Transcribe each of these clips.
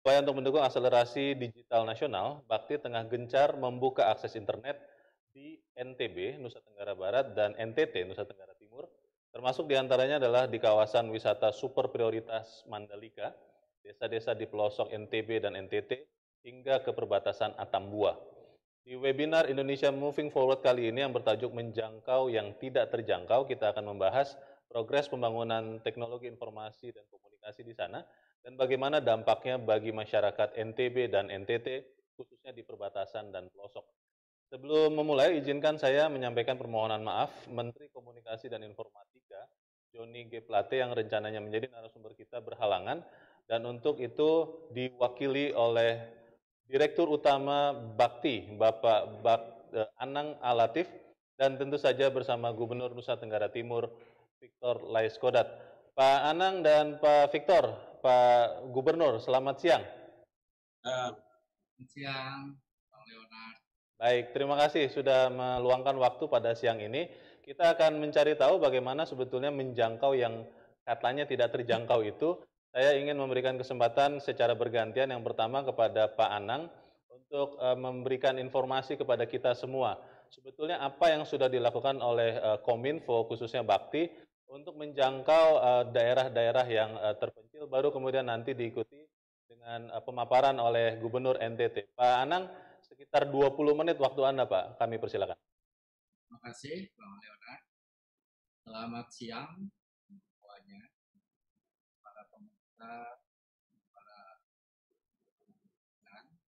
Upaya untuk mendukung akselerasi digital nasional, Bakti tengah gencar membuka akses internet di NTB, Nusa Tenggara Barat, dan NTT, Nusa Tenggara Timur, termasuk diantaranya adalah di kawasan wisata super prioritas Mandalika, desa-desa di pelosok NTB dan NTT, hingga ke perbatasan Atambua. Di webinar Indonesia Moving Forward kali ini yang bertajuk Menjangkau yang Tidak Terjangkau, kita akan membahas progres pembangunan teknologi informasi dan komunikasi di sana, dan bagaimana dampaknya bagi masyarakat NTB dan NTT, khususnya di perbatasan dan pelosok. Sebelum memulai, izinkan saya menyampaikan permohonan maaf Menteri Komunikasi dan Informatika, Joni G. Plate yang rencananya menjadi narasumber kita berhalangan, dan untuk itu diwakili oleh Direktur Utama Bakti, Anang Alatif, dan tentu saja bersama Gubernur Nusa Tenggara Timur, Victor Laiskodat. Pak Anang dan Pak Victor, Pak Gubernur, selamat siang. Selamat siang, Bang Leonard. Baik, terima kasih sudah meluangkan waktu pada siang ini. Kita akan mencari tahu bagaimana sebetulnya menjangkau yang katanya tidak terjangkau itu. Saya ingin memberikan kesempatan secara bergantian, yang pertama kepada Pak Anang untuk memberikan informasi kepada kita semua. Sebetulnya apa yang sudah dilakukan oleh Kominfo, khususnya Bakti, untuk menjangkau daerah-daerah yang terpencil, baru kemudian nanti diikuti dengan pemaparan oleh Gubernur NTT. Pak Anang, sekitar 20 menit waktu Anda, Pak. Kami persilakan. Terima kasih, Bang Leonard. Selamat siang semuanya, para pemirsa, para penonton.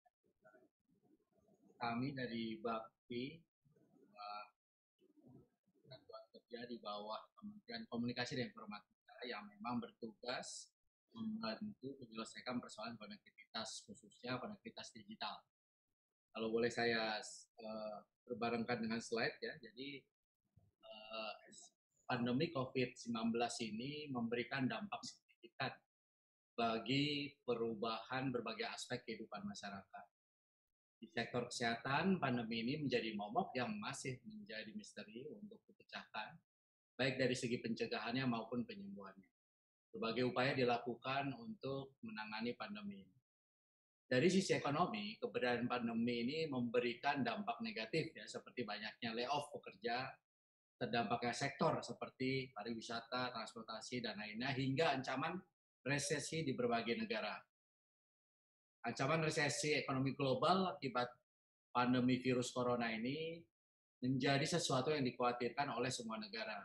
Kami dari Bakti, Satuan Kerja di bawah Kementerian Komunikasi dan Informatika yang memang bertugas membantu menyelesaikan persoalan konektivitas, khususnya konektivitas digital. Kalau boleh saya berbarengkan dengan slide ya, jadi pandemi COVID-19 ini memberikan dampak signifikan bagi perubahan berbagai aspek kehidupan masyarakat. Di sektor kesehatan, pandemi ini menjadi momok yang masih menjadi misteri untuk dipecahkan, baik dari segi pencegahannya maupun penyembuhannya. Berbagai upaya dilakukan untuk menangani pandemi ini. Dari sisi ekonomi, keberadaan pandemi ini memberikan dampak negatif ya, seperti banyaknya layoff pekerja, terdampaknya sektor seperti pariwisata, transportasi, dan lainnya, hingga ancaman resesi di berbagai negara. Ancaman resesi ekonomi global akibat pandemi virus corona ini menjadi sesuatu yang dikhawatirkan oleh semua negara.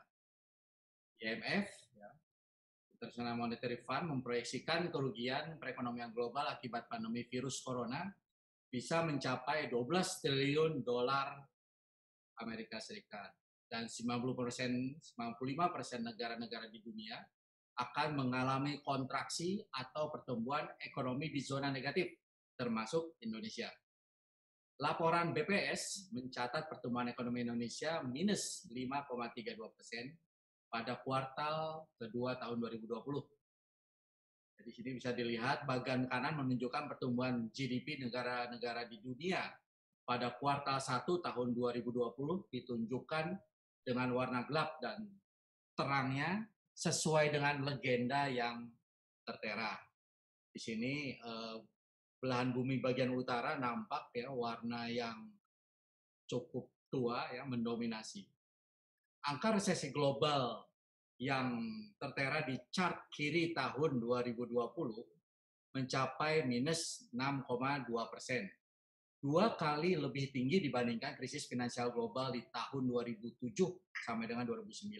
IMF, ya, International Monetary Fund, memproyeksikan kerugian perekonomian global akibat pandemi virus corona bisa mencapai 12 triliun dolar Amerika Serikat. Dan 95% negara-negara di dunia akan mengalami kontraksi atau pertumbuhan ekonomi di zona negatif, termasuk Indonesia. Laporan BPS mencatat pertumbuhan ekonomi Indonesia minus 5,32% pada kuartal kedua tahun 2020. Di sini bisa dilihat bagian kanan menunjukkan pertumbuhan GDP negara-negara di dunia pada kuartal 1 tahun 2020 ditunjukkan dengan warna gelap dan terangnya sesuai dengan legenda yang tertera. Di sini belahan bumi bagian utara nampak ya warna yang cukup tua ya mendominasi. Angka resesi global yang tertera di chart kiri tahun 2020 mencapai minus 6,2%. 2 kali lebih tinggi dibandingkan krisis finansial global di tahun 2007 sampai dengan 2009.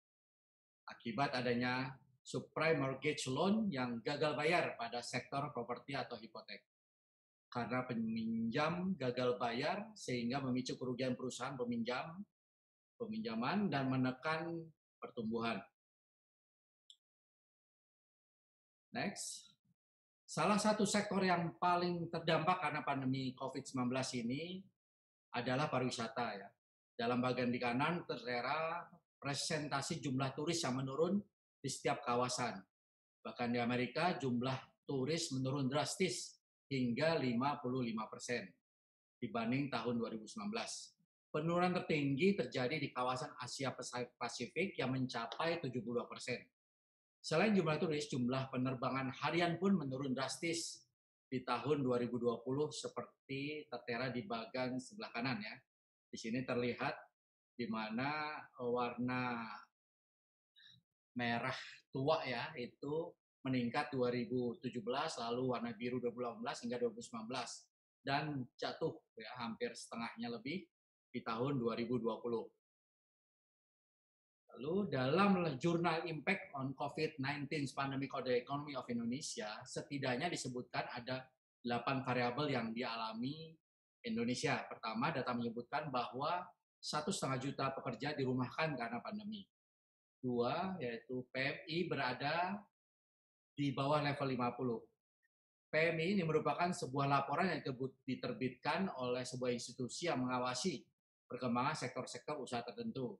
Akibat adanya subprime mortgage loan yang gagal bayar pada sektor properti atau hipotek. Karena peminjam gagal bayar sehingga memicu kerugian perusahaan peminjaman dan menekan pertumbuhan. Next. Salah satu sektor yang paling terdampak karena pandemi COVID-19 ini adalah pariwisata ya. Dalam bagian di kanan tertera presentasi jumlah turis yang menurun di setiap kawasan. Bahkan di Amerika jumlah turis menurun drastis hingga 55% dibanding tahun 2019. Penurunan tertinggi terjadi di kawasan Asia Pasifik yang mencapai 72%. Selain jumlah turis, jumlah penerbangan harian pun menurun drastis di tahun 2020 seperti tertera di bagian sebelah kanan ya. Di sini terlihat di mana warna merah tua ya itu meningkat 2017, lalu warna biru 2018 hingga 2019 dan jatuh ya hampir setengahnya lebih di tahun 2020. Lalu dalam jurnal Impact on COVID-19 Pandemic on the Economy of Indonesia, setidaknya disebutkan ada 8 variabel yang dialami Indonesia. Pertama, data menyebutkan bahwa 1,5 juta pekerja dirumahkan karena pandemi. Dua, yaitu PMI berada di bawah level 50. PMI ini merupakan sebuah laporan yang diterbitkan oleh sebuah institusi yang mengawasi perkembangan sektor-sektor usaha tertentu.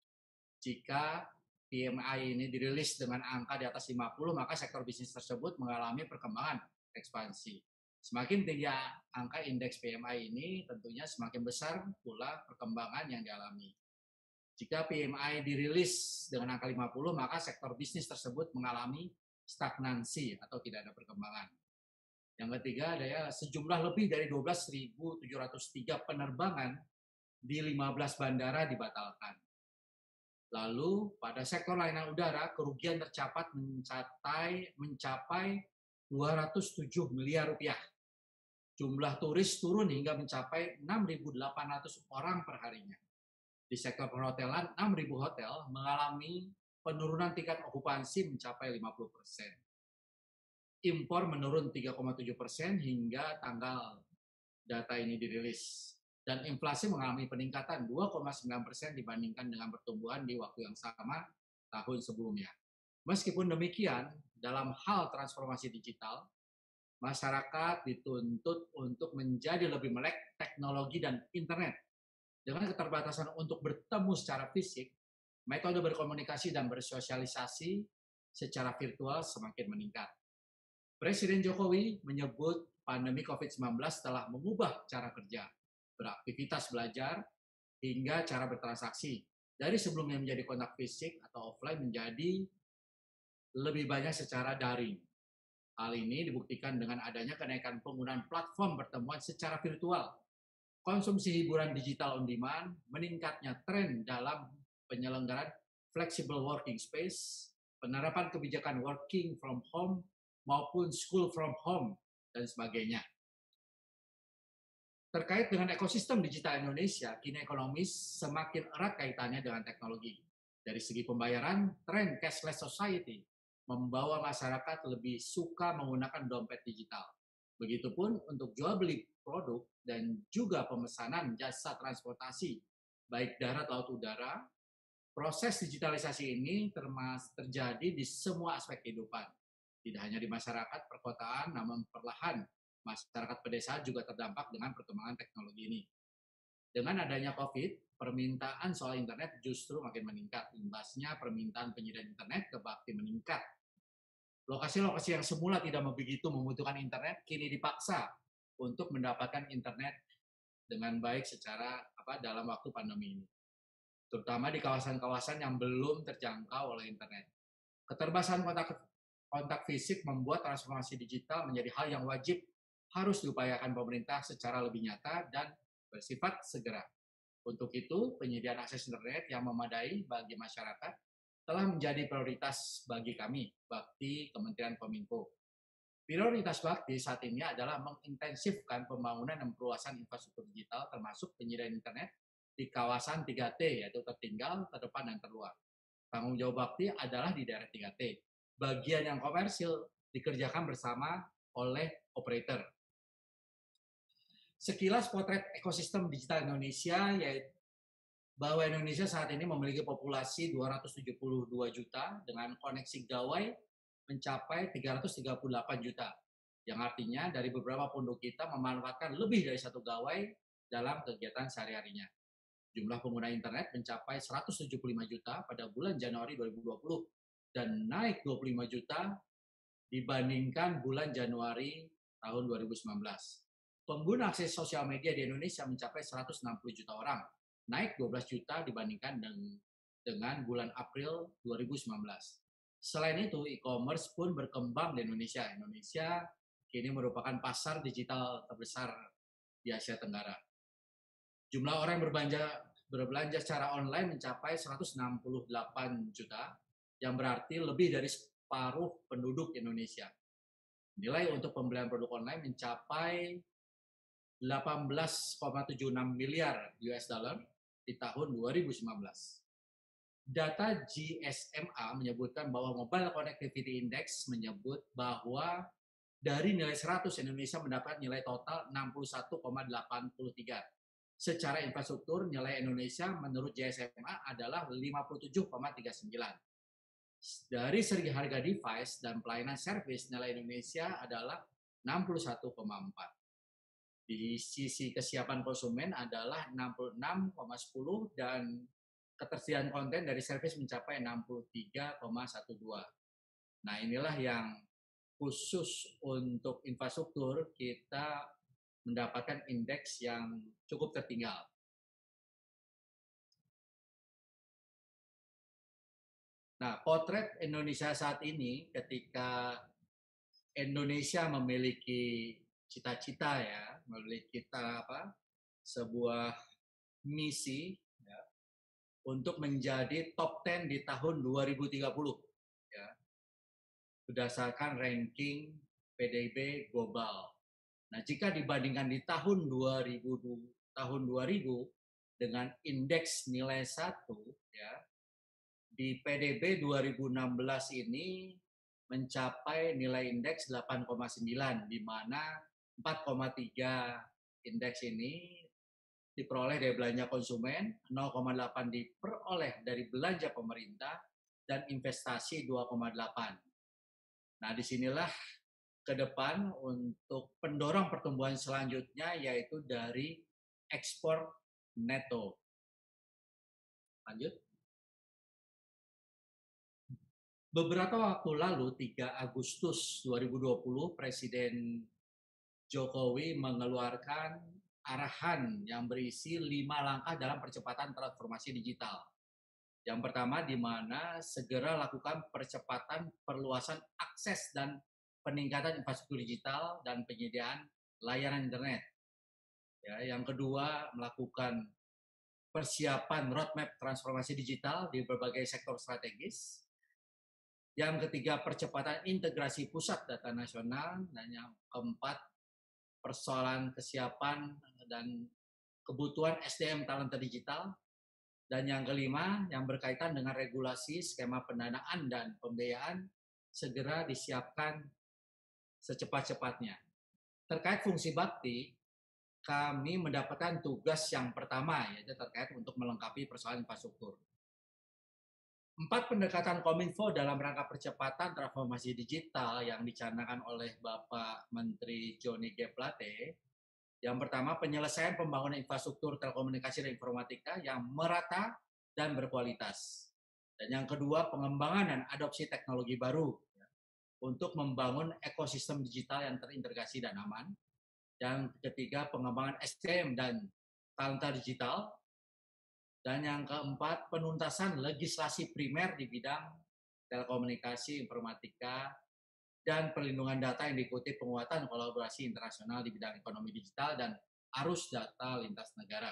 Jika PMI ini dirilis dengan angka di atas 50, maka sektor bisnis tersebut mengalami perkembangan ekspansi. Semakin tinggi angka indeks PMI ini, tentunya semakin besar pula perkembangan yang dialami. Jika PMI dirilis dengan angka 50, maka sektor bisnis tersebut mengalami stagnansi atau tidak ada perkembangan. Yang ketiga adalah sejumlah lebih dari 12.703 penerbangan di 15 bandara dibatalkan. Lalu pada sektor layanan udara, kerugian tercatat mencapai 207 miliar rupiah. Jumlah turis turun hingga mencapai 6.800 orang per harinya. Di sektor perhotelan, 6.000 hotel mengalami penurunan tingkat okupansi mencapai 50%. Impor menurun 3,7% hingga tanggal data ini dirilis. Dan inflasi mengalami peningkatan 2,9% dibandingkan dengan pertumbuhan di waktu yang sama tahun sebelumnya. Meskipun demikian, dalam hal transformasi digital, masyarakat dituntut untuk menjadi lebih melek teknologi dan internet. Dengan keterbatasan untuk bertemu secara fisik, metode berkomunikasi dan bersosialisasi secara virtual semakin meningkat. Presiden Jokowi menyebut pandemi COVID-19 telah mengubah cara kerja, beraktivitas belajar, hingga cara bertransaksi. Dari sebelumnya menjadi kontak fisik atau offline menjadi lebih banyak secara daring. Hal ini dibuktikan dengan adanya kenaikan penggunaan platform pertemuan secara virtual, konsumsi hiburan digital on demand, meningkatnya tren dalam penyelenggaraan flexible working space, penerapan kebijakan working from home maupun school from home, dan sebagainya. Terkait dengan ekosistem digital Indonesia, kini ekonomis semakin erat kaitannya dengan teknologi. Dari segi pembayaran, tren cashless society membawa masyarakat lebih suka menggunakan dompet digital. Begitupun untuk jual beli produk dan juga pemesanan jasa transportasi, baik darat, laut, udara. Proses digitalisasi ini terjadi di semua aspek kehidupan. Tidak hanya di masyarakat perkotaan, namun perlahan masyarakat pedesaan juga terdampak dengan perkembangan teknologi ini. Dengan adanya COVID, permintaan soal internet justru makin meningkat. Imbasnya permintaan penyediaan internet ke Bakti meningkat. Lokasi-lokasi yang semula tidak begitu membutuhkan internet, kini dipaksa untuk mendapatkan internet dengan baik dalam waktu pandemi ini. Terutama di kawasan-kawasan yang belum terjangkau oleh internet. Keterbatasan kontak fisik membuat transformasi digital menjadi hal yang wajib harus diupayakan pemerintah secara lebih nyata dan bersifat segera. Untuk itu, penyediaan akses internet yang memadai bagi masyarakat telah menjadi prioritas bagi kami, Bakti Kementerian Kominfo. Prioritas Bakti saat ini adalah mengintensifkan pembangunan dan perluasan infrastruktur digital termasuk penyediaan internet di kawasan 3T, yaitu tertinggal, terdepan, dan terluar. Tanggung jawab Bakti adalah di daerah 3T. Bagian yang komersil dikerjakan bersama oleh operator. Sekilas potret ekosistem digital Indonesia, yaitu bahwa Indonesia saat ini memiliki populasi 272 juta dengan koneksi gawai mencapai 338 juta. Yang artinya dari beberapa penduduk kita memanfaatkan lebih dari satu gawai dalam kegiatan sehari-harinya. Jumlah pengguna internet mencapai 175 juta pada bulan Januari 2020 dan naik 25 juta dibandingkan bulan Januari tahun 2019. Pengguna akses sosial media di Indonesia mencapai 160 juta orang, naik 12 juta dibandingkan dengan bulan April 2019. Selain itu, e-commerce pun berkembang di Indonesia. Indonesia ini merupakan pasar digital terbesar di Asia Tenggara. Jumlah orang berbelanja secara online mencapai 168 juta, yang berarti lebih dari separuh penduduk Indonesia. Nilai untuk pembelian produk online mencapai 18,76 miliar US dollar di tahun 2019. Data GSMA menyebutkan bahwa Mobile Connectivity Index menyebut bahwa dari nilai 100 Indonesia mendapat nilai total 61,83. Secara infrastruktur, nilai Indonesia menurut GSMA adalah 57,39. Dari segi harga device dan pelayanan service, nilai Indonesia adalah 61,4. Di sisi kesiapan konsumen adalah 66,10 dan ketersediaan konten dari service mencapai 63,12. Nah, inilah yang khusus untuk infrastruktur kita mendapatkan indeks yang cukup tertinggal. Nah, potret Indonesia saat ini ketika Indonesia memiliki cita-cita ya, memiliki sebuah misi ya, untuk menjadi top 10 di tahun 2030 ya, berdasarkan ranking PDB global. Nah, jika dibandingkan di tahun 2000 dengan indeks nilai 1 ya, di PDB 2016 ini mencapai nilai indeks 8,9, di mana 4,3 indeks ini diperoleh dari belanja konsumen, 0,8 diperoleh dari belanja pemerintah, dan investasi 2,8. Nah, disinilah ke depan untuk pendorong pertumbuhan selanjutnya, yaitu dari ekspor neto. Lanjut. Beberapa waktu lalu, 3 Agustus 2020, Presiden Jokowi mengeluarkan arahan yang berisi 5 langkah dalam percepatan transformasi digital. Yang pertama, di mana segera lakukan percepatan perluasan akses dan peningkatan infrastruktur digital dan penyediaan layanan internet. Ya, yang kedua, melakukan persiapan roadmap transformasi digital di berbagai sektor strategis. Yang ketiga, percepatan integrasi pusat data nasional. Dan yang keempat, persoalan kesiapan dan kebutuhan SDM talenta digital. Dan yang kelima, yang berkaitan dengan regulasi, skema pendanaan dan pembiayaan segera disiapkan secepat-cepatnya. Terkait fungsi bakti, kami mendapatkan tugas yang pertama, yaitu terkait untuk melengkapi persoalan infrastruktur. 4 pendekatan Kominfo dalam rangka percepatan transformasi digital yang dicanangkan oleh Bapak Menteri Johnny G. Plate. Yang pertama, penyelesaian pembangunan infrastruktur telekomunikasi dan informatika yang merata dan berkualitas. Dan yang kedua, pengembangan dan adopsi teknologi baru untuk membangun ekosistem digital yang terintegrasi dan aman. Yang ketiga, pengembangan SDM dan talenta digital. Dan yang keempat, penuntasan legislasi primer di bidang telekomunikasi, informatika, dan perlindungan data yang diikuti penguatan kolaborasi internasional di bidang ekonomi digital dan arus data lintas negara.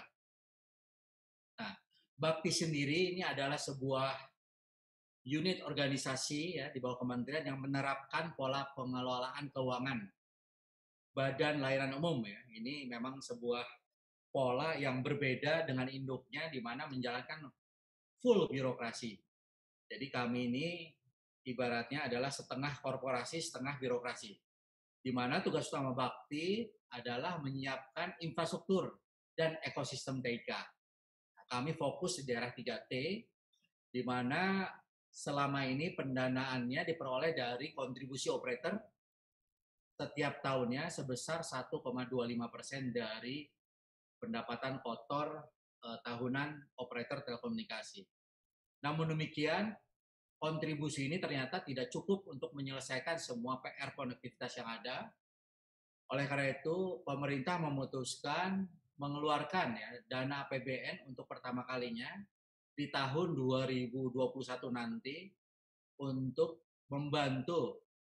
Nah, Bakti sendiri ini adalah sebuah unit organisasi ya di bawah kementerian yang menerapkan pola pengelolaan keuangan badan layanan umum ya. Ini memang sebuah pola yang berbeda dengan induknya di mana menjalankan full birokrasi. Jadi kami ini ibaratnya adalah setengah korporasi, setengah birokrasi. Di mana tugas utama Bakti adalah menyiapkan infrastruktur dan ekosistem TIK. Nah, kami fokus di daerah 3T, di mana selama ini pendanaannya diperoleh dari kontribusi operator setiap tahunnya sebesar 1,25% dari pendapatan kotor tahunan operator telekomunikasi. Namun demikian, kontribusi ini ternyata tidak cukup untuk menyelesaikan semua PR konektivitas yang ada. Oleh karena itu, pemerintah memutuskan mengeluarkan ya, dana APBN untuk pertama kalinya di tahun 2021 nanti untuk membantu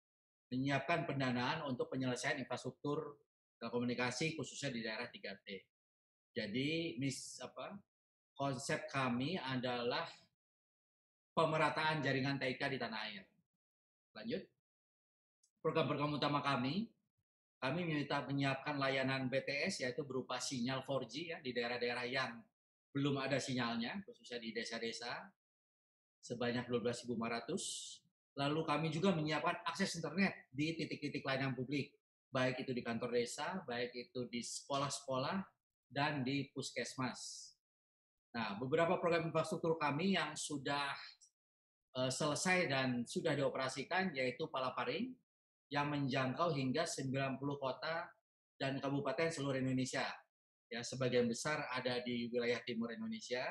menyiapkan pendanaan untuk penyelesaian infrastruktur telekomunikasi khususnya di daerah 3T. Jadi konsep kami adalah pemerataan jaringan TIK di tanah air. Lanjut. Program-program utama kami menyiapkan layanan BTS yaitu berupa sinyal 4G ya di daerah-daerah yang belum ada sinyalnya, khususnya di desa-desa sebanyak 12.500. Lalu kami juga menyiapkan akses internet di titik-titik layanan publik, baik itu di kantor desa, baik itu di sekolah-sekolah, dan di puskesmas. Nah, beberapa program infrastruktur kami yang sudah selesai dan sudah dioperasikan yaitu Palaparing yang menjangkau hingga 90 kota dan kabupaten seluruh Indonesia. Ya, sebagian besar ada di wilayah timur Indonesia.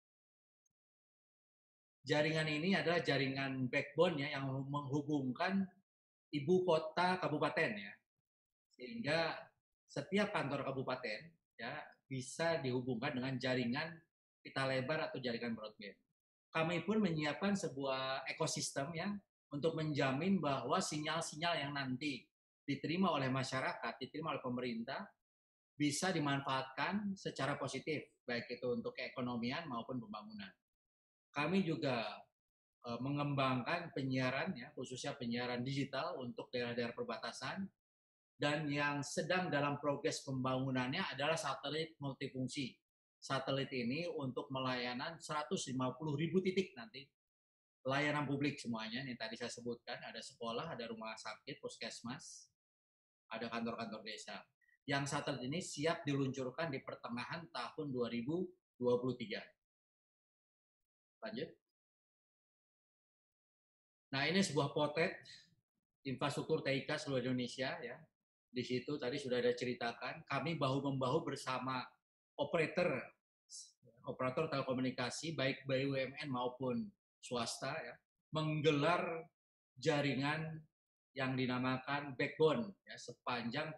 Jaringan ini adalah jaringan backbone ya yang menghubungkan ibu kota kabupaten ya. Sehingga setiap kantor kabupaten ya bisa dihubungkan dengan jaringan pita lebar atau jaringan broadband. Kami pun menyiapkan sebuah ekosistem ya untuk menjamin bahwa sinyal-sinyal yang nanti diterima oleh masyarakat, diterima oleh pemerintah, bisa dimanfaatkan secara positif, baik itu untuk keekonomian maupun pembangunan. Kami juga mengembangkan penyiaran, ya, khususnya penyiaran digital untuk daerah-daerah perbatasan, dan yang sedang dalam progres pembangunannya adalah satelit multifungsi. Satelit ini untuk melayanan 150.000 titik nanti, layanan publik semuanya, yang tadi saya sebutkan, ada sekolah, ada rumah sakit, puskesmas, ada kantor-kantor desa. Yang satelit ini siap diluncurkan di pertengahan tahun 2023. Lanjut. Nah, ini sebuah potret infrastruktur TIK seluruh Indonesia ya. Di situ tadi sudah ada ceritakan, kami bahu-membahu bersama operator telekomunikasi baik BUMN maupun swasta ya, menggelar jaringan yang dinamakan backbone ya, sepanjang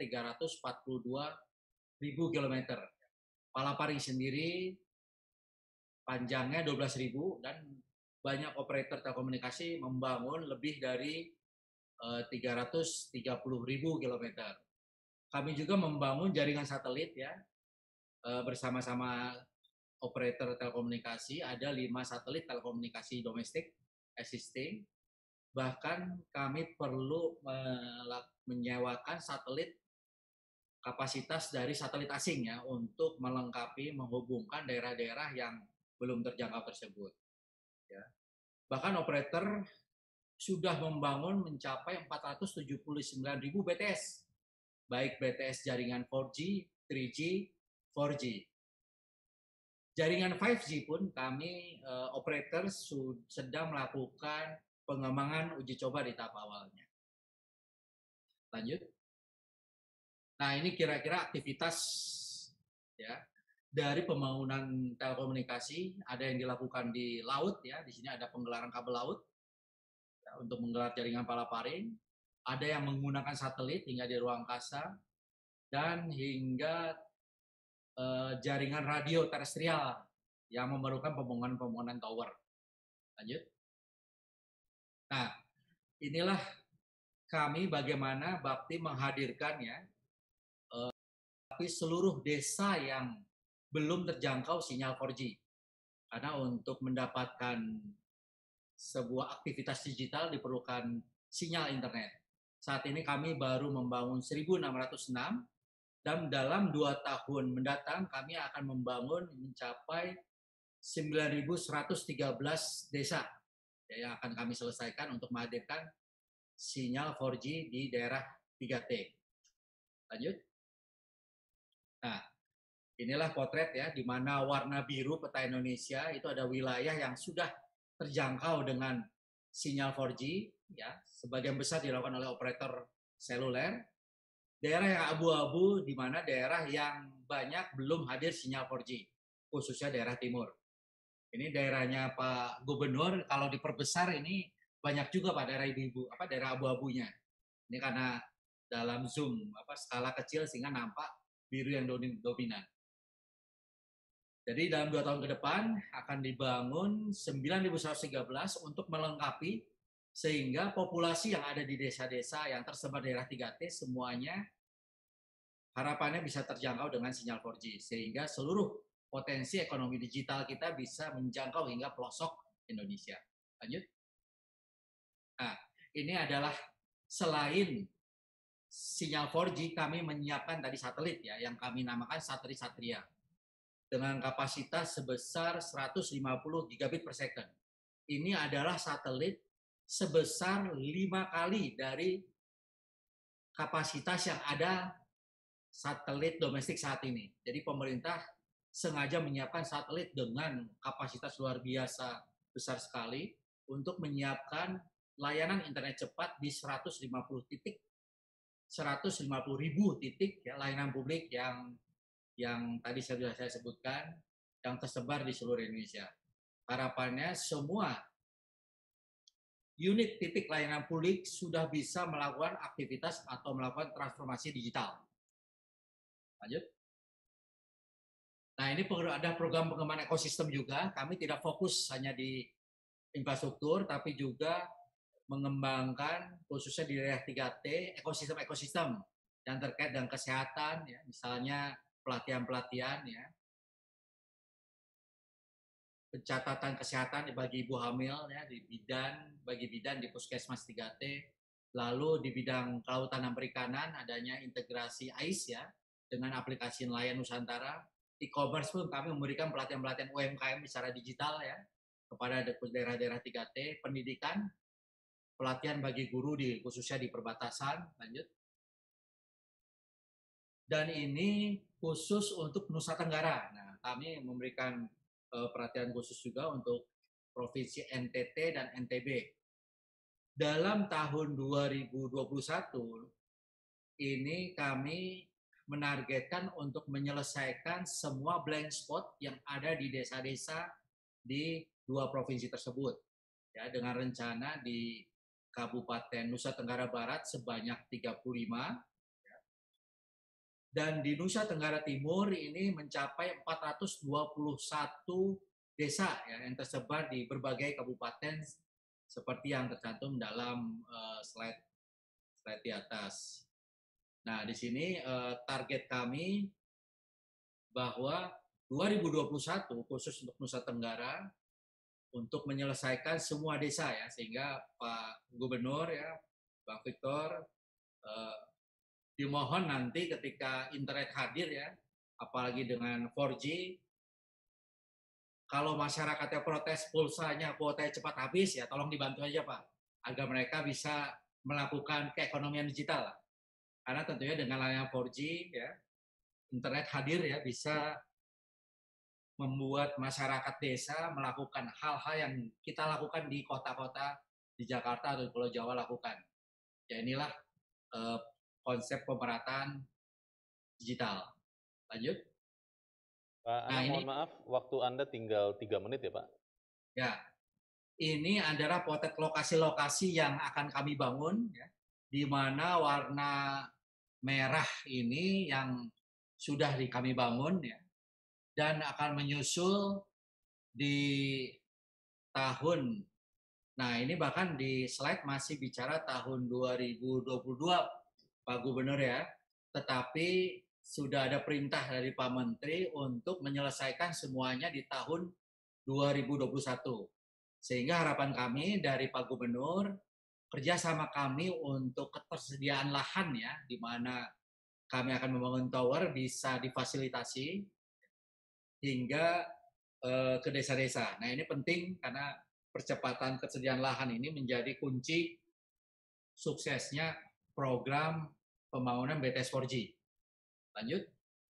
342.000 km. Palaparing sendiri panjangnya 12.000 dan banyak operator telekomunikasi membangun lebih dari 330.000 km. Kami juga membangun jaringan satelit ya bersama-sama operator telekomunikasi, ada 5 satelit telekomunikasi domestik existing. Bahkan kami perlu menyewakan satelit kapasitas dari satelit asing ya untuk melengkapi menghubungkan daerah-daerah yang belum terjangkau tersebut. Ya. Bahkan operator sudah membangun mencapai 479.000 BTS, baik BTS jaringan 4G, 3G, 4G. Jaringan 5G pun kami operator sedang melakukan pengembangan uji coba di tahap awalnya. Lanjut. Nah, ini kira-kira aktivitas ya dari pembangunan telekomunikasi. Ada yang dilakukan di laut ya, di sini ada penggelaran kabel laut ya, untuk menggelar jaringan Palaparing. Ada yang menggunakan satelit hingga di ruang angkasa dan hingga jaringan radio terestrial yang memerlukan pembangunan tower. Lanjut. Nah, inilah kami bagaimana Bakti menghadirkan ya tapi seluruh desa yang belum terjangkau sinyal 4G. Karena untuk mendapatkan sebuah aktivitas digital diperlukan sinyal internet. Saat ini kami baru membangun 1.606 dan dalam 2 tahun mendatang kami akan membangun mencapai 9.113 desa yang akan kami selesaikan untuk menghadirkan sinyal 4G di daerah 3T. Lanjut. Nah, inilah potret ya, di mana warna biru peta Indonesia itu ada wilayah yang sudah terjangkau dengan sinyal 4G, ya, sebagian besar dilakukan oleh operator seluler. Daerah yang abu-abu di mana daerah yang banyak belum hadir sinyal 4G, khususnya daerah timur. Ini daerahnya Pak Gubernur, kalau diperbesar ini banyak juga Pak daerah abu-abunya. Ini karena dalam zoom skala kecil sehingga nampak biru yang dominan. Jadi dalam 2 tahun ke depan akan dibangun 9.113 untuk melengkapi Sehingga populasi yang ada di desa-desa yang tersebar daerah 3T semuanya harapannya bisa terjangkau dengan sinyal 4G. Sehingga seluruh potensi ekonomi digital kita bisa menjangkau hingga pelosok Indonesia. Lanjut. Nah, ini adalah selain sinyal 4G, kami menyiapkan tadi satelit ya, yang kami namakan satelit Satria dengan kapasitas sebesar 150 gigabit per second. Ini adalah satelit sebesar 5 kali dari kapasitas yang ada satelit domestik saat ini. Jadi pemerintah sengaja menyiapkan satelit dengan kapasitas luar biasa besar sekali untuk menyiapkan layanan internet cepat di 150 titik, 150 ribu titik ya, layanan publik yang tadi sudah saya sebutkan, yang tersebar di seluruh Indonesia. Harapannya semua unit titik layanan publik sudah bisa melakukan aktivitas atau melakukan transformasi digital. Lanjut. Nah, ini ada program pengembangan ekosistem juga. Kami tidak fokus hanya di infrastruktur, tapi juga mengembangkan khususnya di daerah 3T, ekosistem-ekosistem yang terkait dengan kesehatan, ya, misalnya pelatihan-pelatihan, ya, pencatatan kesehatan bagi ibu hamil, ya, bagi bidan di puskesmas 3T, lalu di bidang kelautan dan perikanan adanya integrasi AIS ya dengan aplikasi nelayan Nusantara. E-commerce pun kami memberikan pelatihan-pelatihan UMKM secara digital ya kepada daerah-daerah 3T, pendidikan, pelatihan bagi guru khususnya di perbatasan. Lanjut. Dan ini khusus untuk Nusa Tenggara. Nah, kami memberikan perhatian khusus juga untuk Provinsi NTT dan NTB. Dalam tahun 2021 ini kami menargetkan untuk menyelesaikan semua blank spot yang ada di desa-desa di 2 provinsi tersebut. Ya, dengan rencana di Kabupaten Nusa Tenggara Barat sebanyak 35 dan di Nusa Tenggara Timur ini mencapai 421 desa ya, yang tersebar di berbagai kabupaten seperti yang tercantum dalam slide di atas. Nah, di sini target kami bahwa 2021 khusus untuk Nusa Tenggara untuk menyelesaikan semua desa ya, sehingga Pak Gubernur ya, Bang Victor dimohon nanti ketika internet hadir ya, apalagi dengan 4G, kalau masyarakatnya protes pulsanya kuotanya cepat habis ya, tolong dibantu aja Pak, agar mereka bisa melakukan keekonomian digital. Karena tentunya dengan layanan 4G ya, internet hadir ya, bisa membuat masyarakat desa melakukan hal-hal yang kita lakukan di kota-kota di Jakarta atau di Pulau Jawa lakukan. Ya inilah konsep pemerataan digital. Lanjut. Pak Anang, mohon maaf, waktu Anda tinggal 3 menit ya Pak? Ya, ini adalah potret lokasi-lokasi yang akan kami bangun, ya, di mana warna merah ini yang sudah kami bangun, ya, dan akan menyusul di tahun, nah ini bahkan di slide masih bicara tahun 2022, Pak Gubernur ya, tetapi sudah ada perintah dari Pak Menteri untuk menyelesaikan semuanya di tahun 2021. Sehingga harapan kami dari Pak Gubernur, kerjasama kami untuk ketersediaan lahan ya, di mana kami akan membangun tower bisa difasilitasi hingga ke desa-desa. Nah ini penting karena percepatan ketersediaan lahan ini menjadi kunci suksesnya program pembangunan BTS 4G. Lanjut.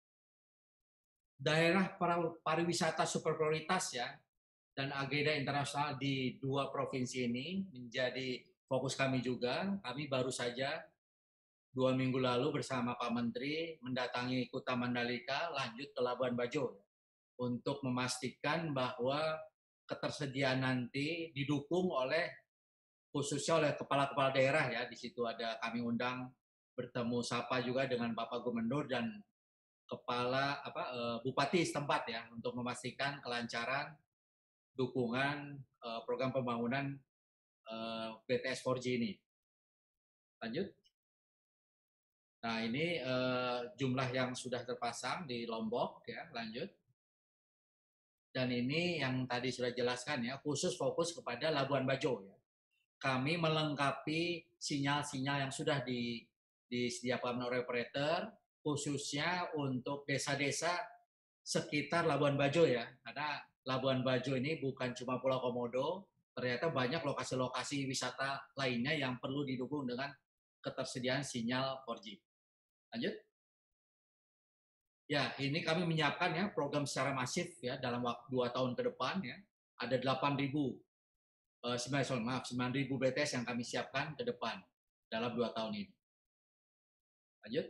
Daerah pariwisata super prioritas ya, dan agenda internasional di 2 provinsi ini menjadi fokus kami juga. Kami baru saja 2 minggu lalu bersama Pak Menteri mendatangi Kuta Mandalika, lanjut ke Labuan Bajo untuk memastikan bahwa ketersediaan nanti didukung oleh khususnya oleh kepala-kepala daerah ya. Di situ ada kami undang bertemu sapa juga dengan Bapak Gubernur dan kepala bupati setempat ya untuk memastikan kelancaran dukungan program pembangunan BTS 4G ini. Lanjut. Nah, ini jumlah yang sudah terpasang di Lombok ya, lanjut. Dan ini yang tadi sudah jelaskan ya, khusus fokus kepada Labuan Bajo ya. Kami melengkapi sinyal-sinyal yang sudah disediakan oleh operator, khususnya untuk desa-desa sekitar Labuan Bajo ya. Karena Labuan Bajo ini bukan cuma Pulau Komodo, ternyata banyak lokasi-lokasi wisata lainnya yang perlu didukung dengan ketersediaan sinyal 4G. Lanjut. Ya, ini kami menyiapkan ya program secara masif ya dalam waktu 2 tahun ke depan ya. Ada 8.000 9.000 BTS yang kami siapkan ke depan dalam 2 tahun ini. Lanjut.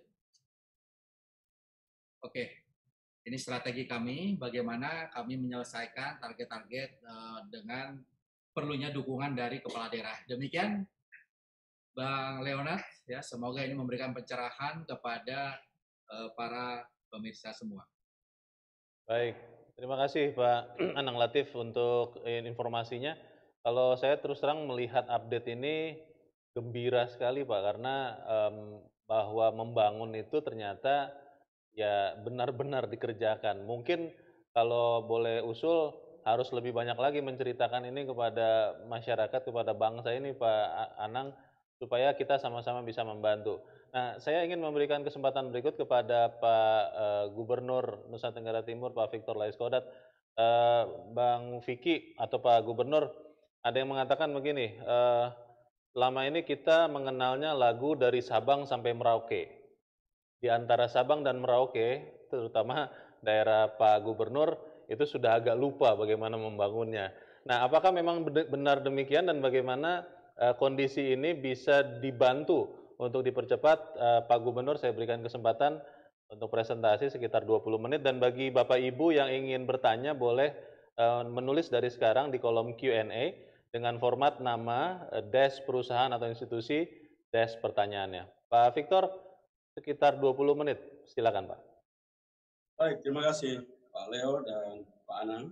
Oke. Ini strategi kami bagaimana kami menyelesaikan target-target dengan perlunya dukungan dari kepala daerah. Demikian Bang Leonard ya, semoga ini memberikan pencerahan kepada para pemirsa semua. Baik, terima kasih Pak Anang Latif untuk informasinya. Kalau saya terus terang melihat update ini gembira sekali Pak, karena bahwa membangun itu ternyata ya benar-benar dikerjakan. Mungkin kalau boleh usul harus lebih banyak lagi menceritakan ini kepada masyarakat, kepada bangsa ini Pak Anang, supaya kita sama-sama bisa membantu. Nah, saya ingin memberikan kesempatan berikut kepada Pak Gubernur Nusa Tenggara Timur, Pak Victor Laiskodat. Bang Vicky atau Pak Gubernur, ada yang mengatakan begini, selama ini kita mengenalnya lagu dari Sabang sampai Merauke. Di antara Sabang dan Merauke, terutama daerah Pak Gubernur, itu sudah agak lupa bagaimana membangunnya. Nah, apakah memang benar demikian dan bagaimana kondisi ini bisa dibantu untuk dipercepat? Pak Gubernur, saya berikan kesempatan untuk presentasi sekitar 20 menit, dan bagi Bapak Ibu yang ingin bertanya boleh menulis dari sekarang di kolom Q&A dengan format nama, desk perusahaan atau institusi, desk pertanyaannya. Pak Victor, sekitar 20 menit, silakan Pak. Baik, terima kasih Pak Leo dan Pak Anang.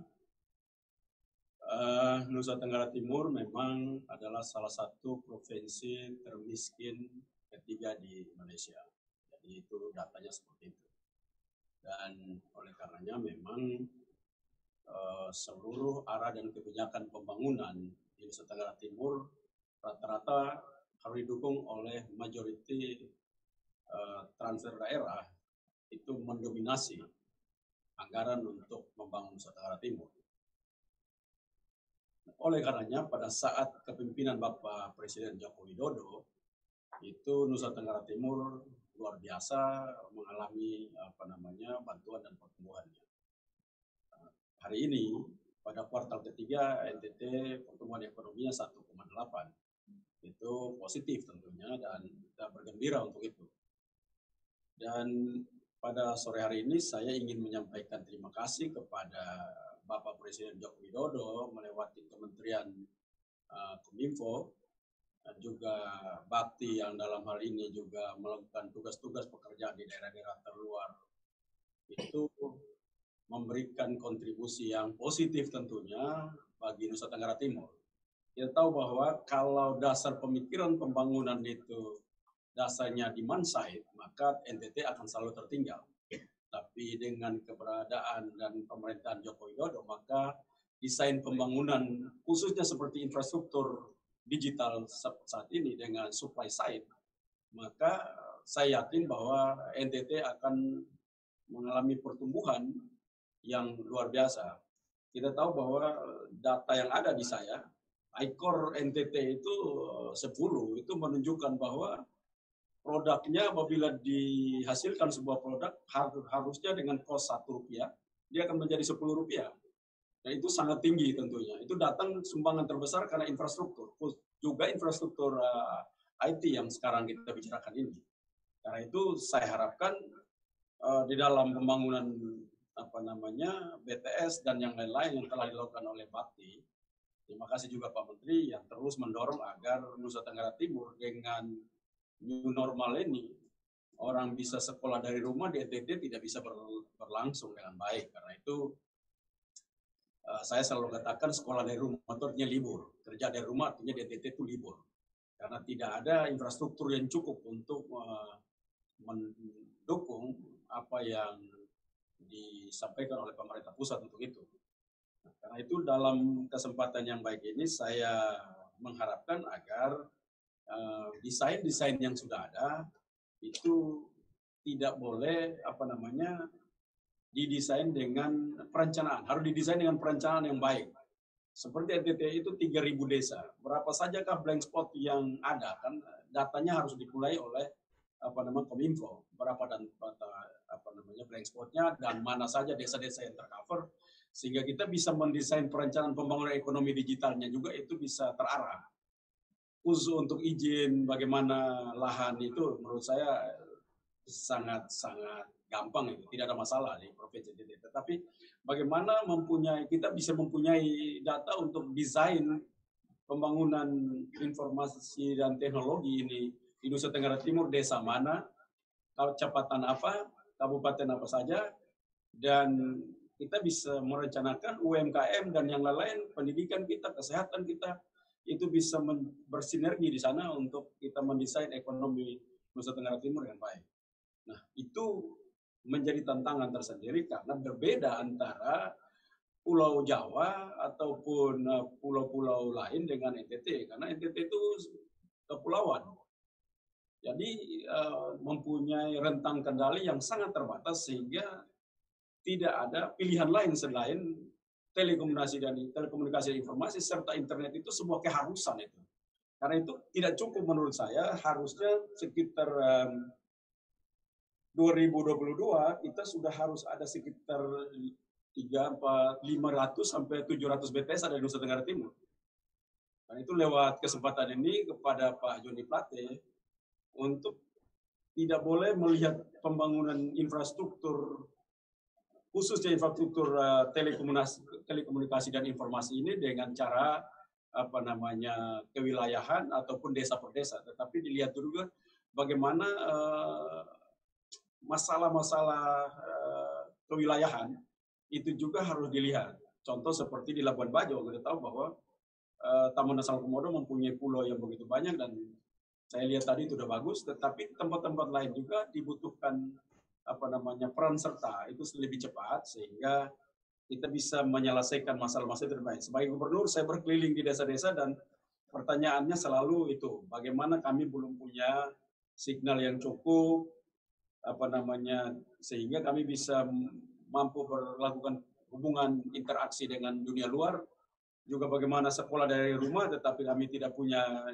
Nusa Tenggara Timur memang adalah salah satu provinsi termiskin ketiga di Malaysia. Jadi itu datanya seperti itu. Dan oleh karenanya memang seluruh arah dan kebijakan pembangunan di Nusa Tenggara Timur rata-rata harus didukung oleh majority transfer daerah itu mendominasi anggaran untuk membangun Nusa Tenggara Timur. Oleh karenanya pada saat kepemimpinan Bapak Presiden Joko Widodo, itu Nusa Tenggara Timur luar biasa mengalami bantuan dan pertumbuhannya. Hari ini pada kuartal ketiga NTT pertumbuhan ekonominya 1,8. Itu positif tentunya dan kita bergembira untuk itu. Dan pada sore hari ini saya ingin menyampaikan terima kasih kepada Bapak Presiden Joko Widodo melewati Kementerian Kominfo dan juga Bakti yang dalam hal ini juga melakukan tugas-tugas pekerjaan di daerah-daerah terluar, itu memberikan kontribusi yang positif tentunya bagi Nusa Tenggara Timur. Kita tahu bahwa kalau dasar pemikiran pembangunan itu dasarnya demand side, maka NTT akan selalu tertinggal. Tapi dengan keberadaan dan pemerintahan Joko Widodo, maka desain pembangunan khususnya seperti infrastruktur digital saat ini dengan supply side, maka saya yakin bahwa NTT akan mengalami pertumbuhan yang luar biasa. Kita tahu bahwa data yang ada di saya, ICOR NTT itu 10, itu menunjukkan bahwa produknya apabila dihasilkan sebuah produk harusnya dengan kos Rp1, dia akan menjadi Rp10. Nah, itu sangat tinggi tentunya. Itu datang sumbangan terbesar karena infrastruktur, juga infrastruktur IT yang sekarang kita bicarakan ini. Karena itu saya harapkan di dalam pembangunan BTS dan yang lain-lain yang telah dilakukan oleh Bakti. Terima kasih juga Pak Menteri yang terus mendorong agar Nusa Tenggara Timur dengan new normal ini, orang bisa sekolah dari rumah di NTT tidak bisa berlangsung dengan baik. Karena itu saya selalu katakan sekolah dari rumah itu artinya libur, kerja dari rumah artinya di NTT itu libur. Karena tidak ada infrastruktur yang cukup untuk mendukung apa yang disampaikan oleh pemerintah pusat untuk itu. Nah, karena itu dalam kesempatan yang baik ini saya mengharapkan agar desain-desain yang sudah ada itu tidak boleh didesain dengan perencanaan, harus didesain dengan perencanaan yang baik. Seperti NTT itu 3.000 desa, berapa sajakah blank spot yang ada, kan datanya harus dimulai oleh Kominfo, berapa blank spotnya dan mana saja desa-desa yang tercover, sehingga kita bisa mendesain perencanaan pembangunan ekonomi digitalnya juga itu bisa terarah. Khusus untuk izin bagaimana lahan itu menurut saya sangat gampang, itu tidak ada masalah di provinsi NTT. Tetapi bagaimana kita bisa mempunyai data untuk desain pembangunan informasi dan teknologi ini di Nusa Tenggara Timur, desa mana, kecepatan apa, kabupaten apa saja, dan kita bisa merencanakan UMKM dan yang lain-lain, pendidikan kita, kesehatan kita, itu bisa bersinergi di sana untuk kita mendesain ekonomi Nusa Tenggara Timur yang baik. Nah, itu menjadi tantangan tersendiri karena berbeda antara Pulau Jawa ataupun pulau-pulau lain dengan NTT, karena NTT itu kepulauan. Jadi mempunyai rentang kendali yang sangat terbatas sehingga tidak ada pilihan lain selain telekomunikasi dan informasi serta internet itu sebuah keharusan itu. Karena itu tidak cukup menurut saya, harusnya sekitar 2022 kita sudah harus ada sekitar 500 sampai 700 BTS ada di Nusa Tenggara Timur. Dan itu lewat kesempatan ini kepada Pak Joni Plate untuk tidak boleh melihat pembangunan infrastruktur, khususnya infrastruktur telekomunikasi dan informasi ini dengan cara kewilayahan ataupun desa per desa, tetapi dilihat juga bagaimana masalah-masalah kewilayahan itu juga harus dilihat. Contoh seperti di Labuan Bajo, kita tahu bahwa Taman Nasional Komodo mempunyai pulau yang begitu banyak dan saya lihat tadi itu sudah bagus, tetapi tempat-tempat lain juga dibutuhkan peran serta itu lebih cepat sehingga kita bisa menyelesaikan masalah-masalah terbaik. Sebagai gubernur saya berkeliling di desa-desa dan pertanyaannya selalu itu, bagaimana kami belum punya signal yang cukup sehingga kami bisa mampu melakukan hubungan interaksi dengan dunia luar, juga bagaimana sekolah dari rumah tetapi kami tidak punya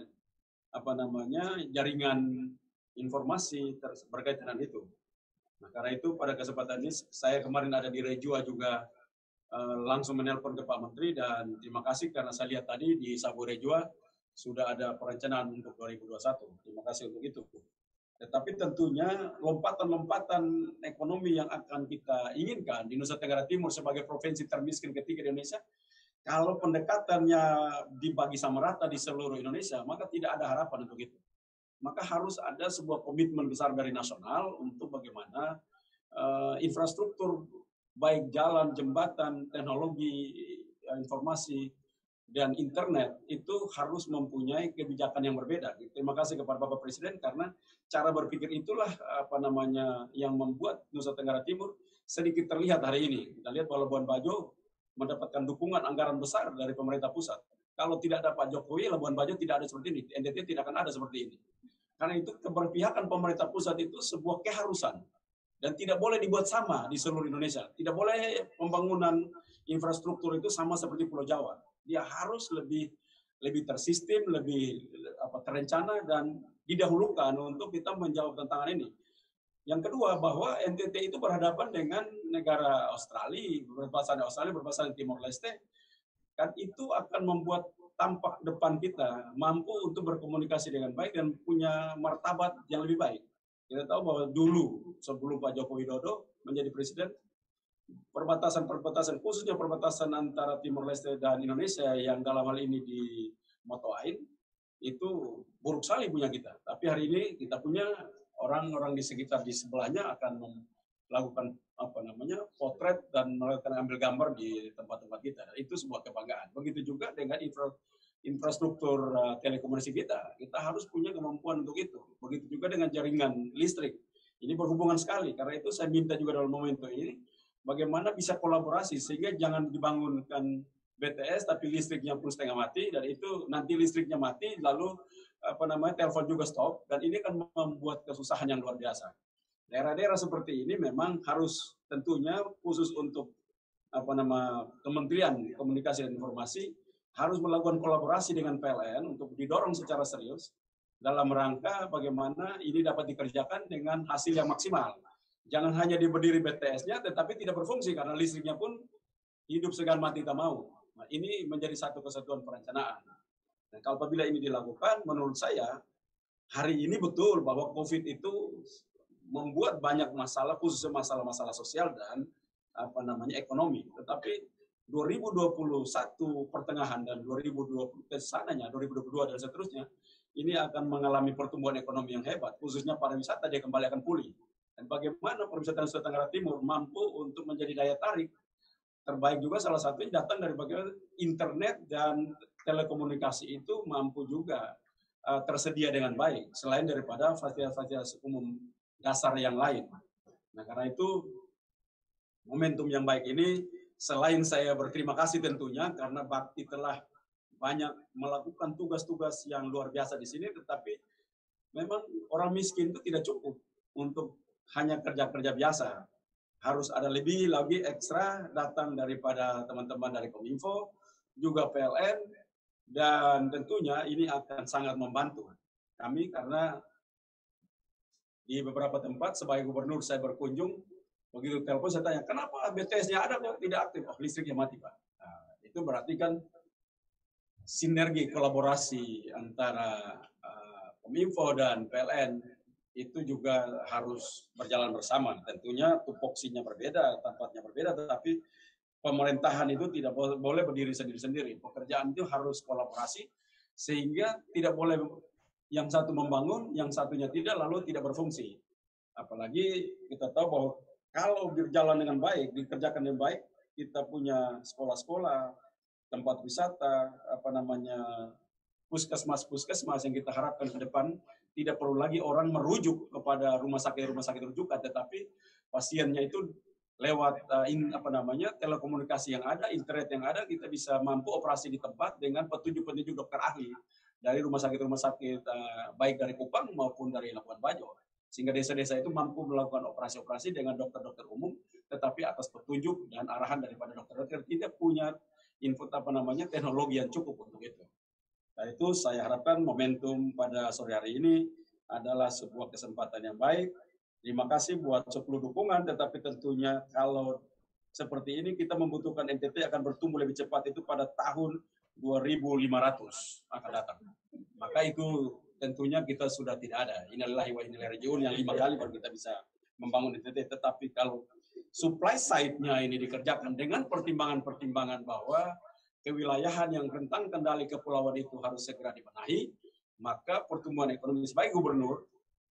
jaringan informasi berkaitan dengan itu. Nah, karena itu pada kesempatan ini saya kemarin ada di Rejua juga langsung menelpon ke Pak Menteri dan terima kasih karena saya lihat tadi di Sabu Rejua sudah ada perencanaan untuk 2021. Terima kasih untuk itu. Tetapi tentunya lompatan-lompatan ekonomi yang akan kita inginkan di Nusa Tenggara Timur sebagai provinsi termiskin ketiga di Indonesia, kalau pendekatannya dibagi sama rata di seluruh Indonesia, maka tidak ada harapan untuk itu. Maka harus ada sebuah komitmen besar dari nasional untuk bagaimana infrastruktur, baik jalan, jembatan, teknologi, informasi, dan internet itu harus mempunyai kebijakan yang berbeda. Terima kasih kepada Bapak Presiden karena cara berpikir itulah yang membuat Nusa Tenggara Timur sedikit terlihat hari ini. Kita lihat bahwa Labuan Bajo mendapatkan dukungan anggaran besar dari pemerintah pusat. Kalau tidak ada Pak Jokowi, Labuan Bajo tidak ada seperti ini. NTT tidak akan ada seperti ini. Karena itu keberpihakan pemerintah pusat itu sebuah keharusan dan tidak boleh dibuat sama di seluruh Indonesia. Tidak boleh pembangunan infrastruktur itu sama seperti Pulau Jawa. Dia harus lebih tersistem, lebih terencana dan didahulukan untuk kita menjawab tantangan ini. Yang kedua, bahwa NTT itu berhadapan dengan negara Australia, berbatasan Timor Leste, kan itu akan membuat tampak depan kita mampu untuk berkomunikasi dengan baik dan punya martabat yang lebih baik. Kita tahu bahwa dulu sebelum Pak Joko Widodo menjadi presiden, perbatasan khususnya perbatasan antara Timor Leste dan Indonesia yang dalam hal ini di Moto Ain itu buruk sekali punya kita. Tapi hari ini kita punya orang-orang di sekitar di sebelahnya akan melakukan potret dan melakukan ambil gambar di tempat-tempat kita. Itu sebuah kebanggaan. Begitu juga dengan infrastruktur telekomunikasi kita. Kita harus punya kemampuan untuk itu. Begitu juga dengan jaringan listrik. Ini berhubungan sekali. Karena itu saya minta juga dalam momentum ini bagaimana bisa kolaborasi sehingga jangan dibangunkan BTS tapi listriknya pun setengah mati, dan itu nanti listriknya mati lalu telepon juga stop, dan ini akan membuat kesusahan yang luar biasa. Daerah-daerah seperti ini memang harus tentunya khusus untuk Kementerian Komunikasi dan Informasi harus melakukan kolaborasi dengan PLN untuk didorong secara serius dalam rangka bagaimana ini dapat dikerjakan dengan hasil yang maksimal. Jangan hanya diberdiri BTS-nya tetapi tidak berfungsi karena listriknya pun hidup segan mati tak mau. Nah, ini menjadi satu kesatuan perencanaan. Dan kalau apabila ini dilakukan, menurut saya hari ini betul bahwa COVID itu membuat banyak masalah, khususnya masalah-masalah sosial dan ekonomi. Tetapi 2021 pertengahan dan 2020 kesananya, 2022 dan seterusnya, ini akan mengalami pertumbuhan ekonomi yang hebat, khususnya pariwisata dia kembali akan pulih. Dan bagaimana pariwisata Nusa Tenggara Timur mampu untuk menjadi daya tarik terbaik juga salah satunya datang dari bagaimana internet dan telekomunikasi itu mampu juga tersedia dengan baik selain daripada fasilitas-fasilitas umum dasar yang lain. Nah, karena itu momentum yang baik ini selain saya berterima kasih tentunya karena Bakti telah banyak melakukan tugas-tugas yang luar biasa di sini, tetapi memang orang miskin itu tidak cukup untuk hanya kerja-kerja biasa. Harus ada lebih lagi ekstra datang daripada teman-teman dari Kominfo, juga PLN, dan tentunya ini akan sangat membantu kami karena di beberapa tempat sebagai gubernur saya berkunjung, begitu telepon saya tanya, kenapa BTS-nya ada kok tidak aktif? Oh, listriknya mati, Pak. Nah, itu berarti kan sinergi kolaborasi antara Kominfo dan PLN itu juga harus berjalan bersama. Tentunya tupoksinya berbeda, tempatnya berbeda, tetapi pemerintahan itu tidak boleh berdiri sendiri-sendiri. Pekerjaan itu harus kolaborasi, sehingga tidak boleh yang satu membangun, yang satunya tidak, lalu tidak berfungsi. Apalagi kita tahu bahwa kalau berjalan dengan baik, dikerjakan dengan baik, kita punya sekolah-sekolah, tempat wisata, puskesmas yang kita harapkan ke depan, tidak perlu lagi orang merujuk kepada rumah sakit rujukan, tetapi pasiennya itu lewat telekomunikasi yang ada, internet yang ada, kita bisa mampu operasi di tempat dengan petunjuk-petunjuk dokter ahli dari rumah sakit baik dari Kupang maupun dari Labuan Bajo, sehingga desa-desa itu mampu melakukan operasi-operasi dengan dokter-dokter umum, tetapi atas petunjuk dan arahan daripada dokter-dokter tidak punya teknologi yang cukup untuk itu. Nah, itu saya harapkan momentum pada sore hari ini adalah sebuah kesempatan yang baik. Terima kasih buat 10 dukungan, tetapi tentunya kalau seperti ini kita membutuhkan NTT akan bertumbuh lebih cepat itu pada tahun 2500 akan datang. Maka itu tentunya kita sudah tidak ada. Innalillahi wa inna ilaihi raji'un yang 5 kali baru kita bisa membangun NTT. Tetapi kalau supply side-nya ini dikerjakan dengan pertimbangan-pertimbangan bahwa kewilayahan yang rentang kendali kepulauan itu harus segera dibenahi, maka pertumbuhan ekonomi sebagai gubernur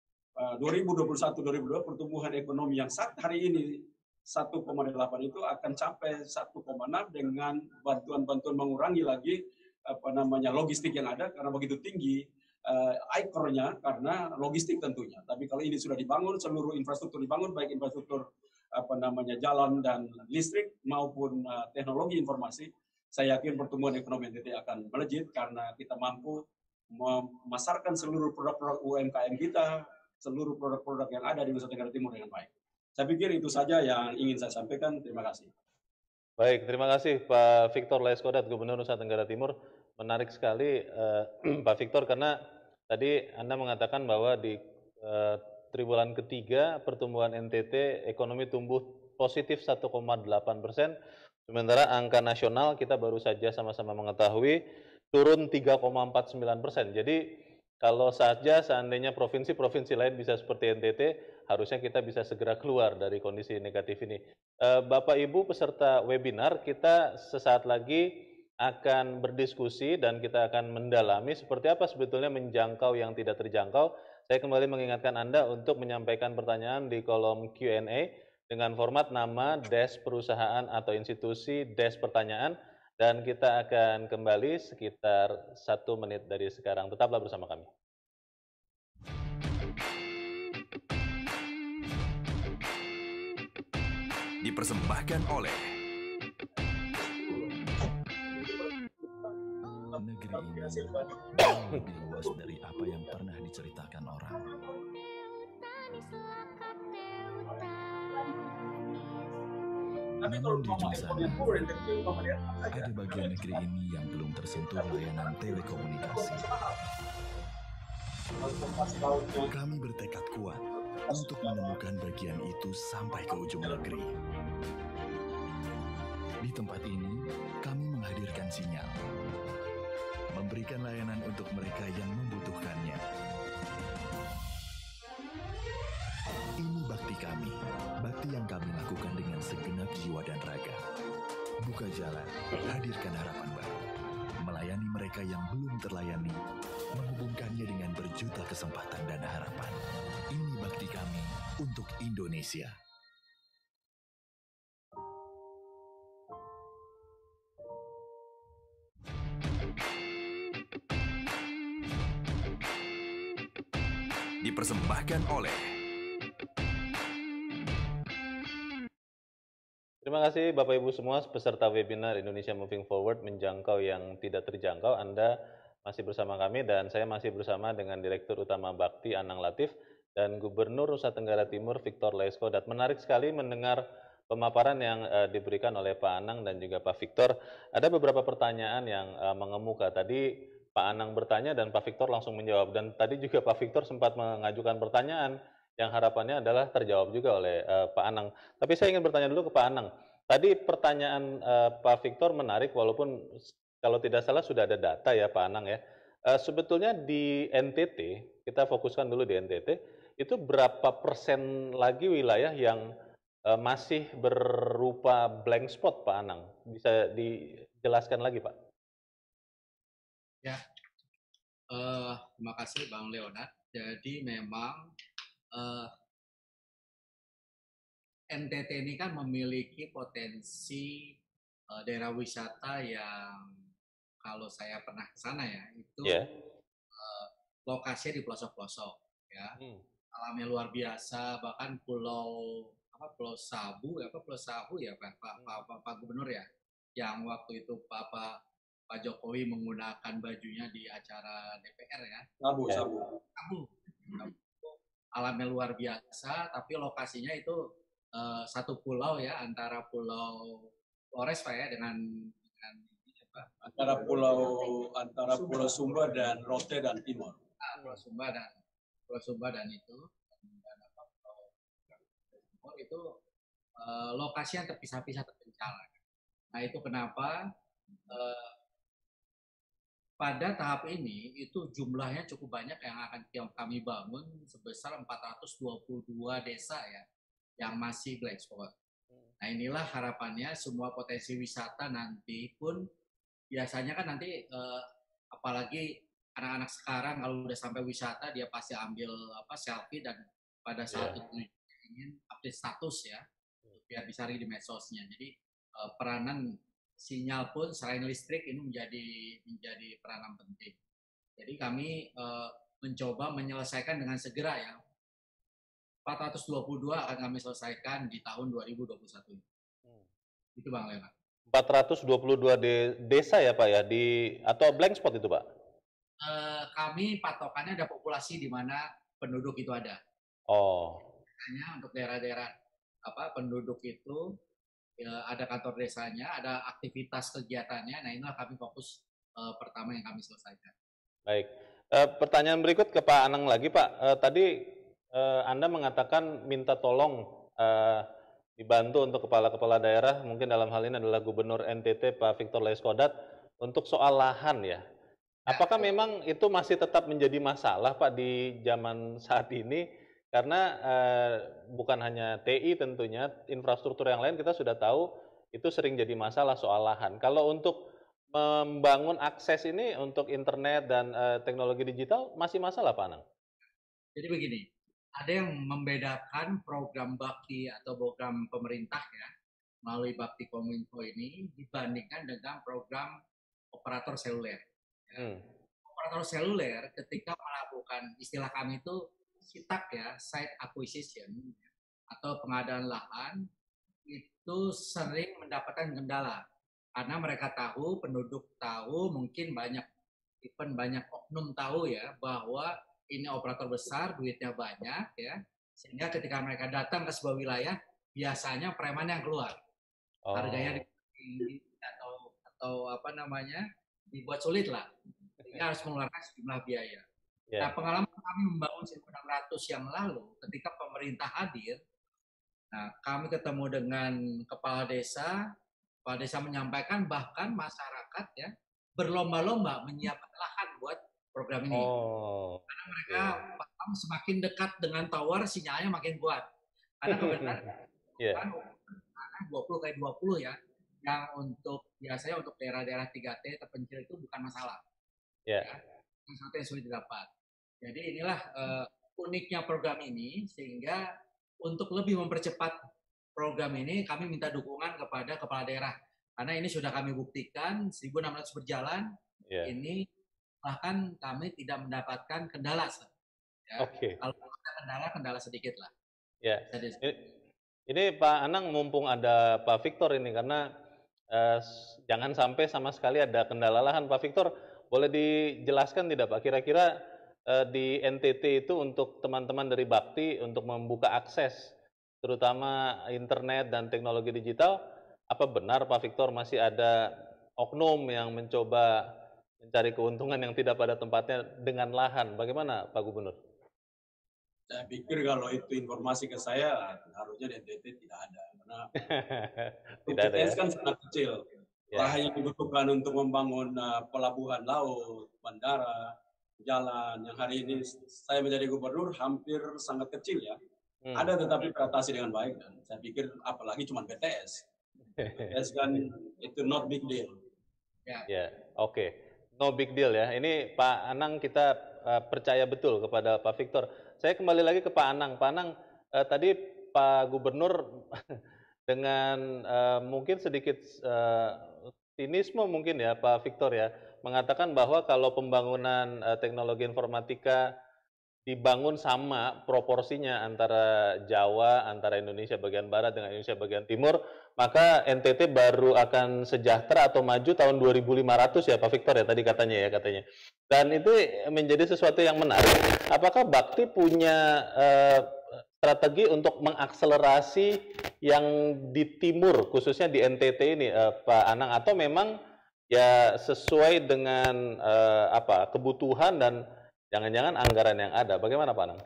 2021-2022 pertumbuhan ekonomi yang saat hari ini 1,8 itu akan capai 1,6 dengan bantuan-bantuan mengurangi lagi logistik yang ada karena begitu tinggi ICOR-nya karena logistik tentunya. Tapi kalau ini sudah dibangun, seluruh infrastruktur dibangun, baik infrastruktur jalan dan listrik maupun teknologi informasi, saya yakin pertumbuhan ekonomi NTT akan melejit karena kita mampu memasarkan seluruh produk-produk UMKM kita, seluruh produk-produk yang ada di Nusa Tenggara Timur dengan baik. Saya pikir itu saja yang ingin saya sampaikan. Terima kasih. Baik, terima kasih Pak Victor Laeskodat, Gubernur Nusa Tenggara Timur. Menarik sekali Pak Victor karena tadi Anda mengatakan bahwa di triwulan ketiga pertumbuhan NTT ekonomi tumbuh positif 1,8%, sementara angka nasional kita baru saja sama-sama mengetahui turun 3,49%. Jadi kalau saja seandainya provinsi-provinsi lain bisa seperti NTT, harusnya kita bisa segera keluar dari kondisi negatif ini. Bapak Ibu peserta webinar, kita sesaat lagi akan berdiskusi dan kita akan mendalami seperti apa sebetulnya menjangkau yang tidak terjangkau. Saya kembali mengingatkan Anda untuk menyampaikan pertanyaan di kolom Q&A dengan format nama, desk perusahaan atau institusi, desk pertanyaan, dan kita akan kembali sekitar 1 menit dari sekarang. Tetaplah bersama kami. Dipersembahkan oleh negeri ini jauh lebih luas dari apa yang pernah diceritakan orang. Namun di ujung sana, ada bagian negeri ini yang belum tersentuh layanan telekomunikasi. Kami bertekad kuat untuk menemukan bagian itu sampai ke ujung negeri. Di tempat ini, kami menghadirkan sinyal, memberikan layanan untuk mereka yang membutuhkannya. Ini bakti kami, bakti yang kami lakukan dengan segenap jiwa dan raga. Buka jalan, hadirkan harapan baru, melayani mereka yang belum terlayani, menghubungkannya dengan berjuta kesempatan dan harapan. Ini bakti kami untuk Indonesia. Dipersembahkan oleh Terima kasih Bapak Ibu semua peserta webinar Indonesia Moving Forward menjangkau yang tidak terjangkau. Anda masih bersama kami dan saya masih bersama dengan Direktur Utama Bakti Anang Latif dan Gubernur Nusa Tenggara Timur Victor Laiskodat. Menarik sekali mendengar pemaparan yang diberikan oleh Pak Anang dan juga Pak Victor. Ada beberapa pertanyaan yang mengemuka. Tadi Pak Anang bertanya dan Pak Victor langsung menjawab. Dan tadi juga Pak Victor sempat mengajukan pertanyaan yang harapannya adalah terjawab juga oleh Pak Anang. Tapi saya ingin bertanya dulu ke Pak Anang. Tadi pertanyaan Pak Victor menarik, walaupun kalau tidak salah sudah ada data ya Pak Anang ya. Sebetulnya di NTT, kita fokuskan dulu di NTT, itu berapa persen lagi wilayah yang masih berupa blank spot Pak Anang? Bisa dijelaskan lagi Pak? Ya, terima kasih Bang Leonard. Jadi memang NTT ini kan memiliki potensi daerah wisata yang kalau saya pernah ke sana ya, itu lokasinya di pelosok-pelosok ya. Alamnya luar biasa, bahkan Pulau Sabu ya Pak Gubernur ya, yang waktu itu Pak Jokowi menggunakan bajunya di acara DPR ya. Sabu. Alamnya luar biasa, tapi lokasinya itu satu pulau ya, antara Pulau Flores Pak ya dengan antara Pulau Sumba dan Rote dan Timur. Pulau Sumba dan itu itu lokasi yang terpisah-pisah terpencil. Nah itu kenapa pada tahap ini itu jumlahnya cukup banyak yang akan kami bangun sebesar 422 desa ya yang masih blank spot. Nah inilah harapannya semua potensi wisata nanti pun biasanya kan nanti apalagi anak-anak sekarang kalau udah sampai wisata dia pasti ambil selfie dan pada saat itu ingin update status ya biar bisa di medsosnya. Jadi peranan sinyal pun selain listrik ini menjadi peranan penting. Jadi kami mencoba menyelesaikan dengan segera ya. 422 akan kami selesaikan di tahun 2021. Itu Bang Lena. 422 desa ya Pak ya, atau blank spot itu Pak? Kami patokannya ada populasi di mana penduduk itu ada. Hanya untuk daerah-daerah penduduk itu ya, ada kantor desanya, ada aktivitas kegiatannya. Nah inilah kami fokus pertama yang kami selesaikan. Baik. Pertanyaan berikut ke Pak Anang lagi Pak. Tadi Anda mengatakan minta tolong dibantu untuk kepala-kepala daerah, mungkin dalam hal ini adalah Gubernur NTT Pak Victor Laiskodat, untuk soal lahan ya. Apakah memang itu masih tetap menjadi masalah Pak di zaman saat ini? Karena bukan hanya TI tentunya, infrastruktur yang lain kita sudah tahu itu sering jadi masalah soal lahan. Kalau untuk membangun akses ini untuk internet dan teknologi digital masih masalah Pak Anang? Jadi begini, ada yang membedakan program bakti atau program pemerintah ya melalui Bakti Kominfo ini dibandingkan dengan program operator seluler. Ya. Operator seluler ketika melakukan istilah kami itu SITAK ya, site acquisition atau pengadaan lahan itu sering mendapatkan kendala karena mereka tahu, penduduk tahu, mungkin banyak oknum tahu ya bahwa ini operator besar, duitnya banyak ya, sehingga ketika mereka datang ke sebuah wilayah biasanya preman yang keluar, harganya tinggi atau apa namanya dibuat sulit lah, sehingga harus mengeluarkan sejumlah biaya. Nah, pengalaman kami membangun 1600 yang lalu ketika pemerintah hadir, nah kami ketemu dengan kepala desa menyampaikan bahkan masyarakat ya berlomba-lomba menyiapkan lahan buat program ini. Karena mereka paham semakin dekat dengan tower sinyalnya makin kuat. Karena kebetulan kan 20 kali 20 ya, yang untuk biasanya untuk daerah-daerah 3T terpencil itu bukan masalah. Ya, yang satu yang sulit didapat. Jadi inilah uniknya program ini, sehingga untuk lebih mempercepat program ini kami minta dukungan kepada kepala daerah. Karena ini sudah kami buktikan 1.600 berjalan, ini bahkan kami tidak mendapatkan kendala. Ya. Kalau ada kendala sedikit lah. Ya. Ini Pak Anang mumpung ada Pak Victor ini, karena jangan sampai sama sekali ada kendala lahan. Pak Victor, boleh dijelaskan tidak Pak, kira-kira di NTT itu untuk teman-teman dari Bakti untuk membuka akses terutama internet dan teknologi digital, apa benar Pak Victor masih ada oknum yang mencoba mencari keuntungan yang tidak pada tempatnya dengan lahan? Bagaimana Pak Gubernur? Saya pikir kalau itu informasi ke saya, harusnya di NTT tidak ada. Karena tidak ada ya? kan sangat kecil. Lahan yang dibutuhkan untuk membangun pelabuhan laut, bandara, jalan, yang hari ini saya menjadi gubernur hampir sangat kecil ya. Ada tetapi teratasi dengan baik, dan saya pikir apalagi cuma BTS. BTS kan itu not big deal. Ya, oke. No big deal ya. Ini Pak Anang kita percaya betul kepada Pak Victor. Saya kembali lagi ke Pak Anang. Pak Anang, tadi Pak Gubernur dengan mungkin sedikit sinisme mungkin ya Pak Victor ya, mengatakan bahwa kalau pembangunan teknologi informatika dibangun sama proporsinya antara Jawa, antara Indonesia bagian barat dengan Indonesia bagian timur, maka NTT baru akan sejahtera atau maju tahun 2500 ya Pak Victor ya tadi katanya. Dan itu menjadi sesuatu yang menarik. Apakah Bakti punya strategi untuk mengakselerasi yang di timur, khususnya di NTT ini Pak Anang, atau memang ya sesuai dengan kebutuhan dan jangan-jangan anggaran yang ada? Bagaimana Pak Anang?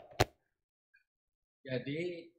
Jadi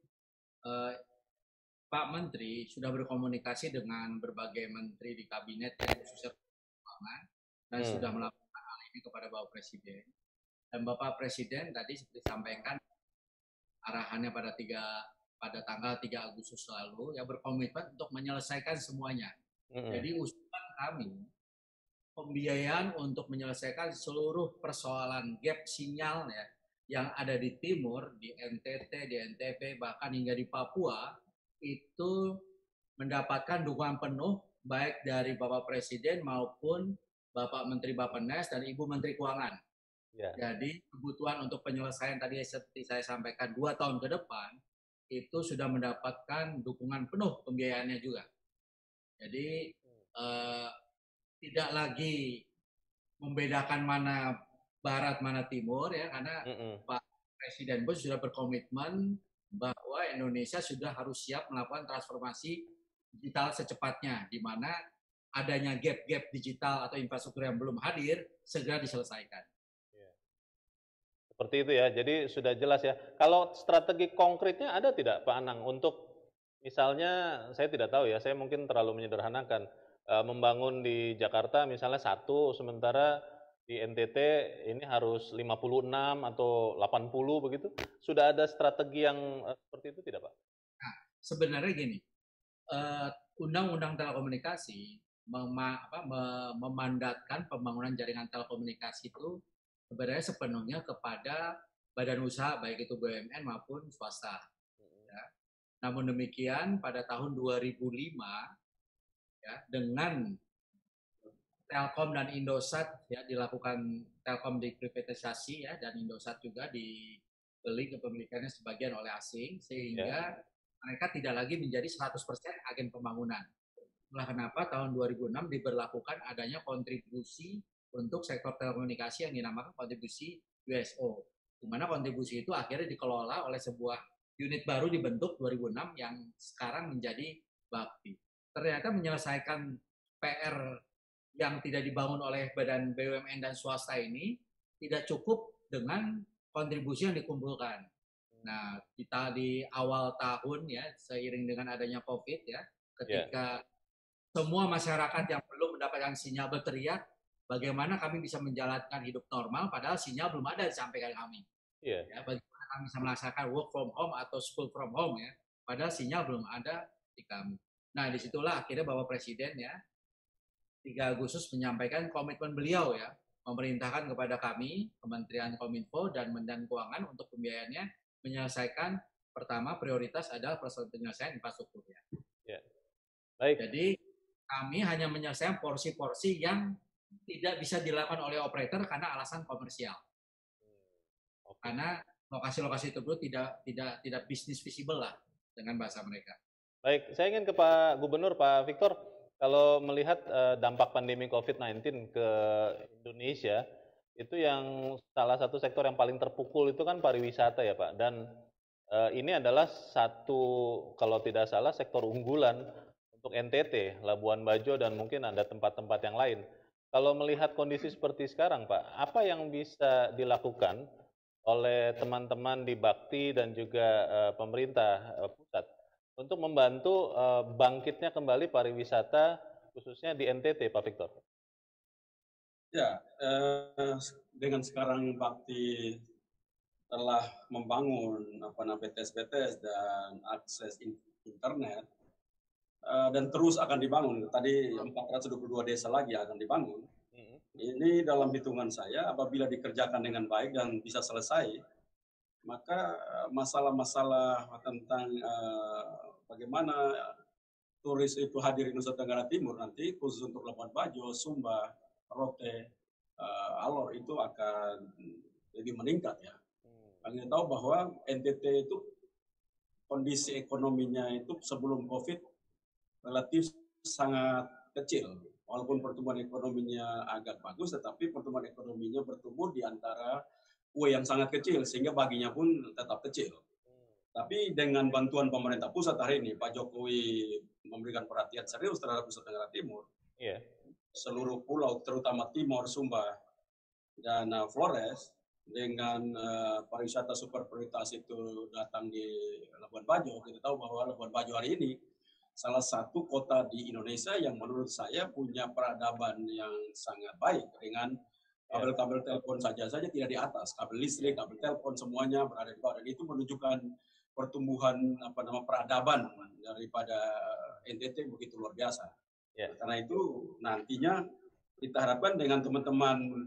Pak Menteri sudah berkomunikasi dengan berbagai menteri di kabinet yang khususnya keuangan dan sudah melakukan hal ini kepada Bapak Presiden. Dan Bapak Presiden tadi seperti sampaikan arahannya pada tanggal 3 Agustus lalu yang berkomitmen untuk menyelesaikan semuanya. Jadi usulan kami pembiayaan untuk menyelesaikan seluruh persoalan gap sinyal ya yang ada di timur, di NTT, di NTB, bahkan hingga di Papua, itu mendapatkan dukungan penuh baik dari Bapak Presiden maupun Bapak Menteri Bappenas dan Ibu Menteri Keuangan. Jadi kebutuhan untuk penyelesaian tadi seperti saya sampaikan 2 tahun ke depan itu sudah mendapatkan dukungan penuh pembiayaannya juga. Jadi tidak lagi membedakan mana barat mana timur ya, karena Pak Presiden Bush sudah berkomitmen bahwa Indonesia sudah harus siap melakukan transformasi digital secepatnya, di mana adanya gap-gap digital atau infrastruktur yang belum hadir segera diselesaikan. Seperti itu ya, jadi sudah jelas ya. Kalau strategi konkretnya ada tidak Pak Anang untuk misalnya, saya tidak tahu ya, saya mungkin terlalu menyederhanakan, membangun di Jakarta misalnya 1, sementara di NTT ini harus 56 atau 80 begitu. Sudah ada strategi yang seperti itu tidak Pak? Nah, sebenarnya gini, Undang-Undang Telekomunikasi memandatkan pembangunan jaringan telekomunikasi itu sebenarnya sepenuhnya kepada badan usaha baik itu BUMN maupun swasta. Ya. Namun demikian pada tahun 2005 ya, dengan Telkom dan Indosat ya dilakukan, Telkom diprivatisasi ya, dan Indosat juga dibeli kepemilikannya sebagian oleh asing, sehingga mereka tidak lagi menjadi 100% agen pembangunan. Itulah kenapa tahun 2006 diberlakukan adanya kontribusi untuk sektor telekomunikasi yang dinamakan kontribusi USO, di mana kontribusi itu akhirnya dikelola oleh sebuah unit baru dibentuk 2006 yang sekarang menjadi Bakti. Ternyata menyelesaikan PR yang tidak dibangun oleh badan BUMN dan swasta ini tidak cukup dengan kontribusi yang dikumpulkan. Nah, kita di awal tahun ya, seiring dengan adanya COVID ya, ketika semua masyarakat yang belum mendapatkan sinyal berteriak, bagaimana kami bisa menjalankan hidup normal, padahal sinyal belum ada disampaikan kami. Ya, bagaimana kami bisa melaksanakan work from home atau school from home ya, padahal sinyal belum ada di kami. Nah, disitulah akhirnya Bapak Presiden ya, 3 Agustus menyampaikan komitmen beliau ya, memerintahkan kepada kami, Kementerian Kominfo dan Mendan Keuangan untuk pembiayaannya menyelesaikan, pertama prioritas adalah penyelesaian infrastruktur ya. Baik. Jadi kami hanya menyelesaikan porsi-porsi yang tidak bisa dilakukan oleh operator karena alasan komersial. Karena lokasi-lokasi tersebut tidak bisnis visible lah dengan bahasa mereka. Baik, saya ingin ke Pak Gubernur, Pak Victor. Kalau melihat dampak pandemi COVID-19 ke Indonesia, itu yang salah satu sektor yang paling terpukul itu kan pariwisata ya Pak. Dan ini adalah satu, kalau tidak salah, sektor unggulan untuk NTT, Labuan Bajo, dan mungkin ada tempat-tempat yang lain. Kalau melihat kondisi seperti sekarang Pak, apa yang bisa dilakukan oleh teman-teman di Bakti dan juga pemerintah pusat untuk membantu bangkitnya kembali pariwisata khususnya di NTT, Pak Victor? Ya, dengan sekarang Bakti telah membangun BTS-BTS dan akses internet dan terus akan dibangun. Tadi 422 desa lagi akan dibangun. Ini dalam hitungan saya, apabila dikerjakan dengan baik dan bisa selesai, maka masalah-masalah tentang bagaimana turis itu hadir di Nusa Tenggara Timur nanti, khusus untuk Labuan Bajo, Sumba, Rote, Alor, itu akan lebih meningkat ya. Kalian tahu bahwa NTT itu kondisi ekonominya itu sebelum COVID relatif sangat kecil. Walaupun pertumbuhan ekonominya agak bagus, tetapi pertumbuhan ekonominya bertumbuh di antara kue yang sangat kecil, sehingga baginya pun tetap kecil. Tapi dengan bantuan pemerintah pusat hari ini, Pak Jokowi memberikan perhatian serius terhadap Nusa Tenggara Timur. Seluruh pulau, terutama Timor, Sumba, dan Flores, dengan pariwisata super prioritas itu datang di Labuan Bajo. Kita tahu bahwa Labuan Bajo hari ini salah satu kota di Indonesia yang menurut saya punya peradaban yang sangat baik, dengan kabel-kabel telepon saja tidak di atas, kabel listrik, kabel telepon semuanya berada di bawah, dan itu menunjukkan pertumbuhan peradaban daripada NTT begitu luar biasa. Karena itu nantinya kita harapkan dengan teman-teman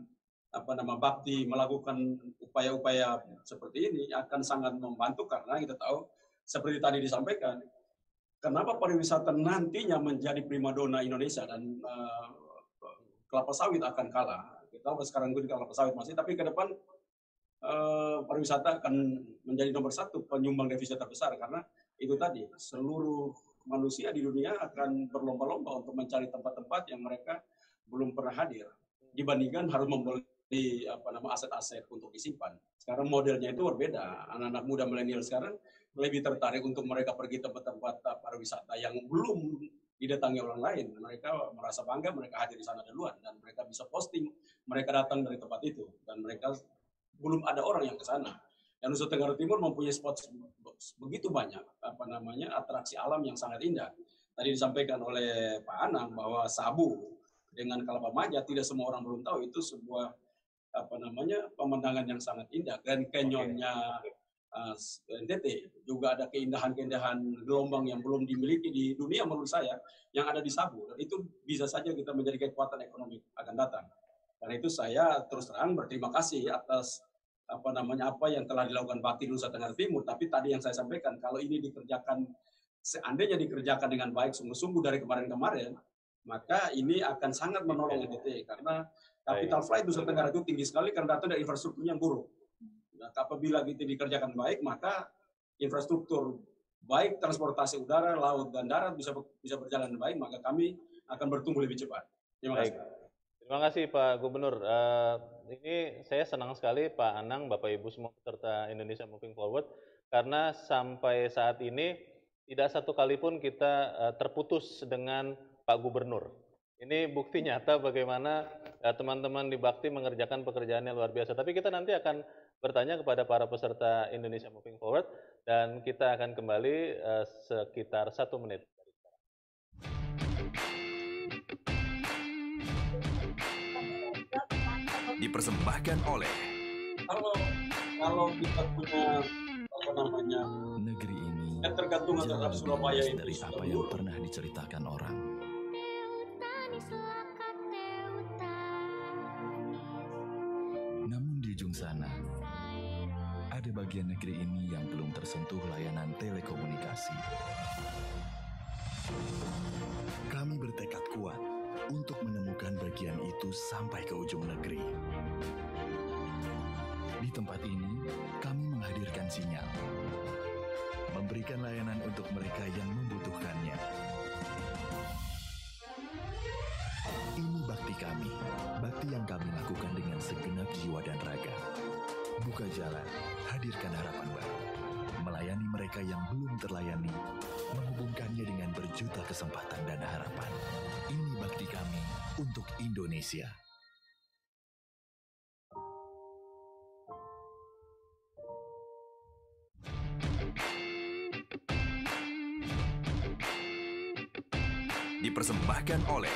Bakti melakukan upaya-upaya seperti ini akan sangat membantu, karena kita tahu seperti tadi disampaikan, kenapa pariwisata nantinya menjadi primadona Indonesia, dan kelapa sawit akan kalah. Kita tahu sekarang itu kelapa sawit masih, tapi ke depan pariwisata akan menjadi nomor 1 penyumbang devisa terbesar, karena itu tadi seluruh manusia di dunia akan berlomba-lomba untuk mencari tempat-tempat yang mereka belum pernah hadir, dibandingkan harus membeli aset-aset untuk disimpan. Sekarang modelnya itu berbeda. Anak-anak muda milenial sekarang lebih tertarik untuk mereka pergi tempat-tempat pariwisata yang belum didatangi orang lain. Mereka merasa bangga mereka hadir di sana duluan, dan mereka bisa posting mereka datang dari tempat itu, dan mereka belum ada orang yang ke sana. Dan Nusa Tenggara Timur mempunyai spot begitu banyak atraksi alam yang sangat indah. Tadi disampaikan oleh Pak Anang bahwa Sabu dengan Kelapa Maja, tidak semua orang belum tahu itu sebuah pemandangan yang sangat indah. Grand Canyonnya NTT juga ada keindahan-keindahan gelombang yang belum dimiliki di dunia menurut saya, yang ada di Sabu, dan itu bisa saja kita menjadi kekuatan ekonomi akan datang. Karena itu saya terus terang berterima kasih atas apa yang telah dilakukan Bakti Nusa Tenggara Timur. Tapi tadi yang saya sampaikan, kalau ini dikerjakan, seandainya dikerjakan dengan baik sungguh-sungguh dari kemarin-kemarin, maka ini akan sangat menolong NTT, karena capital flight Nusa Tenggara itu tinggi sekali karena datang dari infrastrukturnya yang buruk. Nah, apabila itu dikerjakan baik, maka infrastruktur baik transportasi udara, laut, dan darat bisa berjalan dengan baik, maka kami akan bertumbuh lebih cepat. Terima kasih. Terima kasih Pak Gubernur. Ini saya senang sekali Pak Anang, Bapak Ibu semua peserta Indonesia Moving Forward, karena sampai saat ini tidak satu kali pun kita terputus dengan Pak Gubernur. Ini bukti nyata bagaimana teman-teman di Bakti mengerjakan pekerjaannya luar biasa. Tapi kita nanti akan bertanya kepada para peserta Indonesia Moving Forward, dan kita akan kembali sekitar 1 menit. Dipersembahkan oleh kalau kita punya negeri ini ketergantungan terhadap jauh Surabaya lebih itu dari apa yang pernah diceritakan orang. Namun di ujung sana ada bagian negeri ini yang belum tersentuh layanan telekomunikasi. Kami bertekad kuat untuk menemukan bagian itu sampai ke ujung negeri. Di tempat ini, kami menghadirkan sinyal, memberikan layanan untuk mereka yang membutuhkannya. Ini bakti kami, bakti yang kami lakukan dengan segenap jiwa dan raga. Buka jalan, hadirkan harapan baru, melayani mereka yang belum terlayani, menghubungkannya dengan berjuta kesempatan dan harapan. Ini bakti kami untuk Indonesia. Dipersembahkan oleh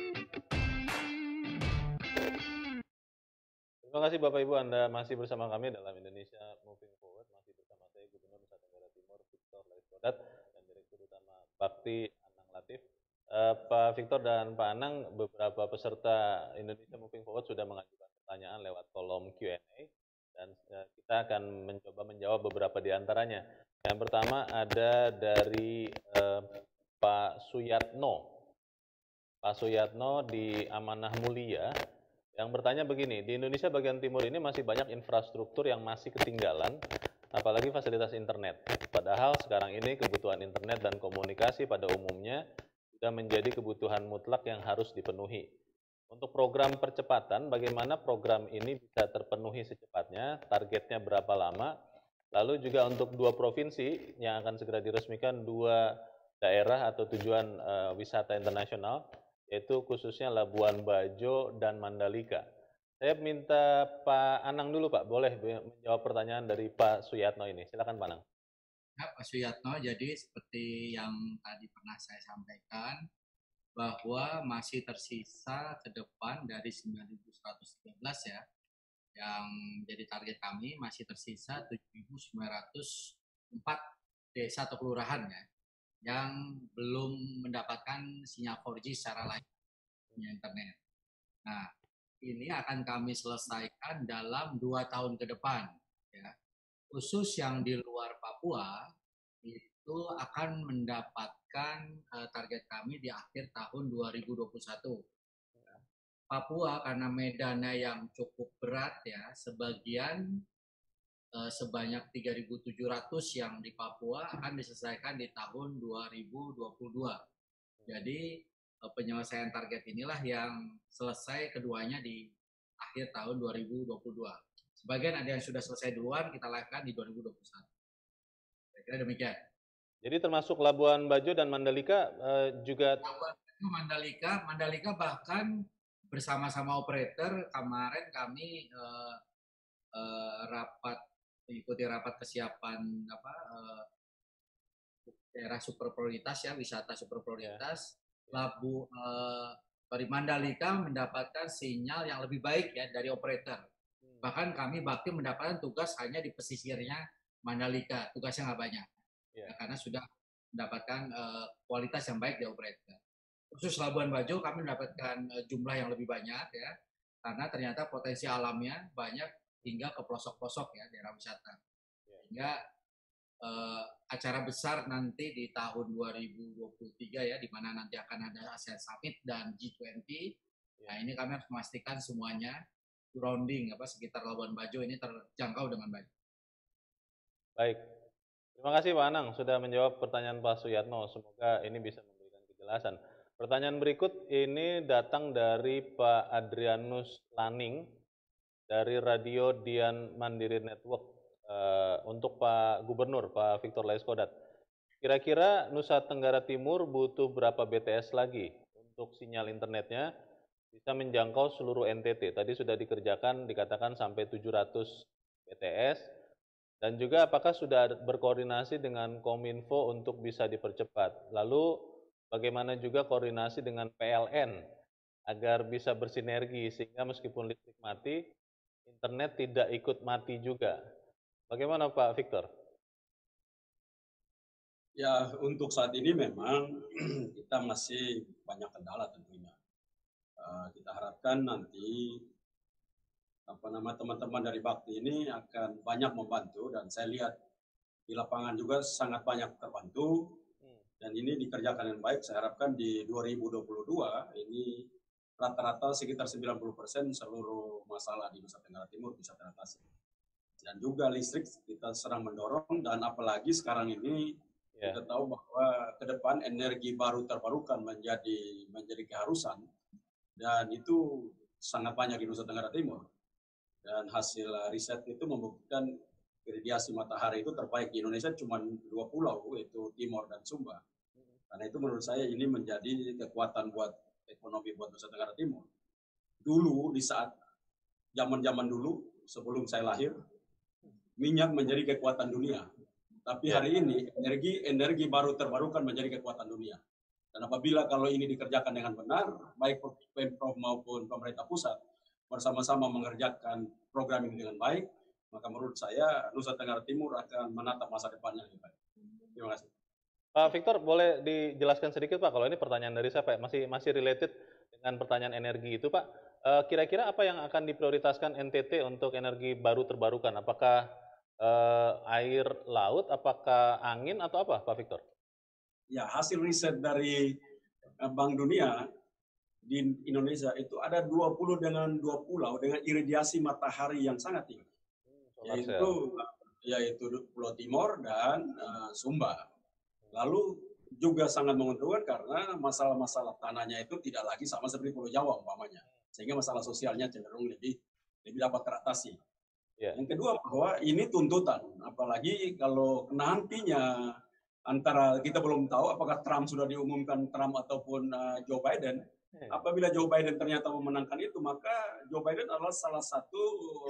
Terima kasih Bapak Ibu, Anda masih bersama kami dalam Indonesia Moving Forward, masih bersama saya Gubernur Nusa Tenggara Timur Victor Laiskodat dan Direktur Utama Bakti Anang Latif. Pak Victor dan Pak Anang, beberapa peserta Indonesia Moving Forward sudah mengajukan pertanyaan lewat kolom Q&A, dan kita akan mencoba menjawab beberapa di antaranya. Yang pertama ada dari Pak Suyatno. Pak Suyatno di Amanah Mulia yang bertanya begini, di Indonesia bagian timur ini masih banyak infrastruktur yang masih ketinggalan, apalagi fasilitas internet. Padahal sekarang ini kebutuhan internet dan komunikasi pada umumnya sudah menjadi kebutuhan mutlak yang harus dipenuhi. Untuk program percepatan, bagaimana program ini bisa terpenuhi secepatnya, targetnya berapa lama, lalu juga untuk 2 provinsi yang akan segera diresmikan, 2 daerah atau tujuan wisata internasional, yaitu khususnya Labuan Bajo dan Mandalika. Saya minta Pak Anang dulu Pak, boleh menjawab pertanyaan dari Pak Suyatno ini. Silakan Pak Anang. Ya, Pak Suyatno, jadi seperti yang tadi pernah saya sampaikan, bahwa masih tersisa ke depan dari 9.113 ya, yang jadi target kami masih tersisa 7.904 desa atau kelurahan ya, yang belum mendapatkan sinyal 4G secara layanan internet. Nah, ini akan kami selesaikan dalam 2 tahun ke depan. Ya. Khusus yang di luar Papua, itu akan mendapatkan target kami di akhir tahun 2021. Papua karena medannya yang cukup berat ya, sebagian sebanyak 3.700 yang di Papua akan diselesaikan di tahun 2022. Jadi penyelesaian target inilah yang selesai keduanya di akhir tahun 2022. Sebagian ada yang sudah selesai duluan, kita lakukan di 2021. Saya kira demikian. Jadi termasuk Labuan Bajo dan Mandalika juga. Labuan Bajo, Mandalika bahkan bersama-sama operator kemarin kami mengikuti rapat kesiapan daerah super prioritas ya, wisata super prioritas. Mandalika mendapatkan sinyal yang lebih baik ya dari operator. Bahkan kami Bakti mendapatkan tugas hanya di pesisirnya Mandalika, tugasnya nggak banyak. Ya, karena sudah mendapatkan kualitas yang baik dari operator. Khusus Labuan Bajo kami mendapatkan jumlah yang lebih banyak ya, karena ternyata potensi alamnya banyak hingga ke pelosok-pelosok ya daerah wisata. Hingga acara besar nanti di tahun 2023 ya, di mana nanti akan ada ASEAN Summit dan G20. Nah, ini kami harus memastikan semuanya surrounding sekitar Labuan Bajo ini terjangkau dengan baik. Baik. Terima kasih Pak Anang sudah menjawab pertanyaan Pak Suyatno. Semoga ini bisa memberikan kejelasan. Pertanyaan berikut ini datang dari Pak Adrianus Laning dari Radio Dian Mandiri Network. Untuk Pak Gubernur, Pak Victor Laiskodat. Kira-kira Nusa Tenggara Timur butuh berapa BTS lagi untuk sinyal internetnya bisa menjangkau seluruh NTT? Tadi sudah dikerjakan, dikatakan sampai 700 BTS. Dan juga apakah sudah berkoordinasi dengan Kominfo untuk bisa dipercepat? Lalu bagaimana juga koordinasi dengan PLN agar bisa bersinergi sehingga meskipun listrik mati, internet tidak ikut mati juga. Bagaimana Pak Victor? Ya, untuk saat ini memang kita masih banyak kendala tentunya. Kita harapkan nanti teman-teman dari Bakti ini akan banyak membantu, dan saya lihat di lapangan juga sangat banyak terbantu, dan ini dikerjakan dengan baik. Saya harapkan di 2022 ini rata-rata sekitar 90% seluruh masalah di Nusa Tenggara Timur bisa teratasi. Dan juga listrik kita sedang mendorong, dan apalagi sekarang ini kita tahu bahwa ke depan energi baru terbarukan menjadi keharusan, dan itu sangat banyak di Nusa Tenggara Timur. Dan hasil riset itu membuktikan iradiasi matahari itu terbaik di Indonesia cuma 2 pulau, yaitu Timor dan Sumba. Karena itu menurut saya ini menjadi kekuatan buat ekonomi buat Nusa Tenggara Timur. Dulu di saat zaman-zaman dulu sebelum saya lahir, minyak menjadi kekuatan dunia. Tapi hari ini energi baru terbarukan menjadi kekuatan dunia. Dan apabila kalau ini dikerjakan dengan benar, baik Pemprov maupun pemerintah pusat bersama-sama mengerjakan program ini dengan baik, maka menurut saya Nusa Tenggara Timur akan menatap masa depannya lebih baik. Terima kasih. Pak Victor, boleh dijelaskan sedikit Pak, kalau ini pertanyaan dari saya Pak, masih related dengan pertanyaan energi itu Pak. Kira-kira apa yang akan diprioritaskan NTT untuk energi baru terbarukan? Apakah air laut, apakah angin, atau apa Pak Victor? Ya, hasil riset dari Bank Dunia di Indonesia itu ada 20 pulau dengan iradiasi matahari yang sangat tinggi, yaitu Pulau Timor dan Sumba. Lalu juga sangat menguntungkan karena masalah-masalah tanahnya itu tidak lagi sama seperti Pulau Jawa umpamanya, sehingga masalah sosialnya cenderung lebih dapat teratasi. Yang kedua, bahwa ini tuntutan, apalagi kalau nantinya antara kita belum tahu apakah Trump sudah diumumkan Trump ataupun Joe Biden. Apabila Joe Biden ternyata memenangkan itu, maka Joe Biden adalah salah satu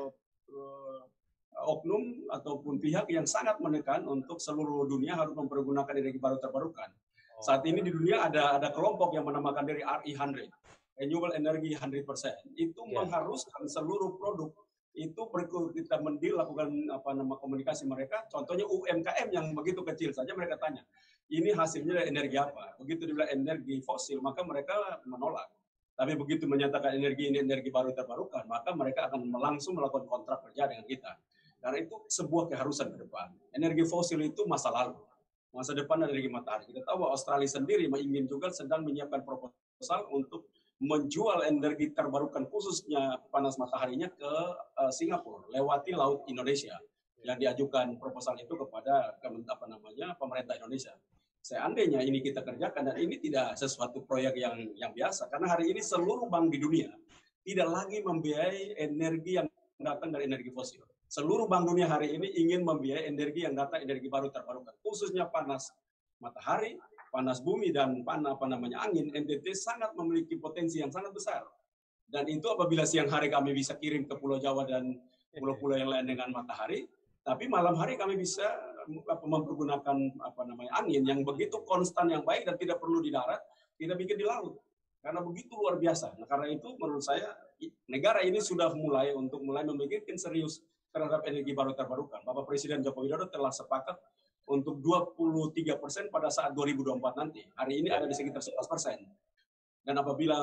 oknum ataupun pihak yang sangat menekan untuk seluruh dunia harus mempergunakan energi baru terbarukan. Saat ini di dunia ada kelompok yang menamakan diri RE100, Renewable Energy 100%. Itu mengharuskan seluruh produk itu kita lakukan komunikasi mereka. Contohnya UMKM yang begitu kecil saja mereka tanya, ini hasilnya dari energi apa? Begitu dibilang energi fosil, maka mereka menolak. Tapi begitu menyatakan energi ini energi baru terbarukan, maka mereka akan langsung melakukan kontrak kerja dengan kita. Karena itu sebuah keharusan ke depan. Energi fosil itu masa lalu. Masa depan energi matahari. Kita tahu bahwa Australia sendiri sedang menyiapkan proposal untuk menjual energi terbarukan khususnya panas mataharinya ke Singapura lewati laut Indonesia, yang diajukan proposal itu kepada pemerintah Indonesia. Seandainya ini kita kerjakan, dan ini tidak sesuatu proyek yang biasa, karena hari ini seluruh bank di dunia tidak lagi membiayai energi yang datang dari energi fosil. Seluruh bank dunia hari ini ingin membiayai energi yang datang energi baru terbarukan, khususnya panas matahari, panas bumi, dan angin. NTT sangat memiliki potensi yang sangat besar. Dan itu apabila siang hari kami bisa kirim ke Pulau Jawa dan pulau-pulau yang lain dengan matahari, tapi malam hari kami bisa mempergunakan angin yang begitu konstan, yang baik, dan tidak perlu di darat, tidak bikin di laut. Karena begitu luar biasa. Nah, karena itu menurut saya negara ini sudah mulai memikirkan serius terhadap energi baru terbarukan. Bapak Presiden Joko Widodo telah sepakat untuk 23% pada saat 2024 nanti. Hari ini ada di sekitar 11%. Dan apabila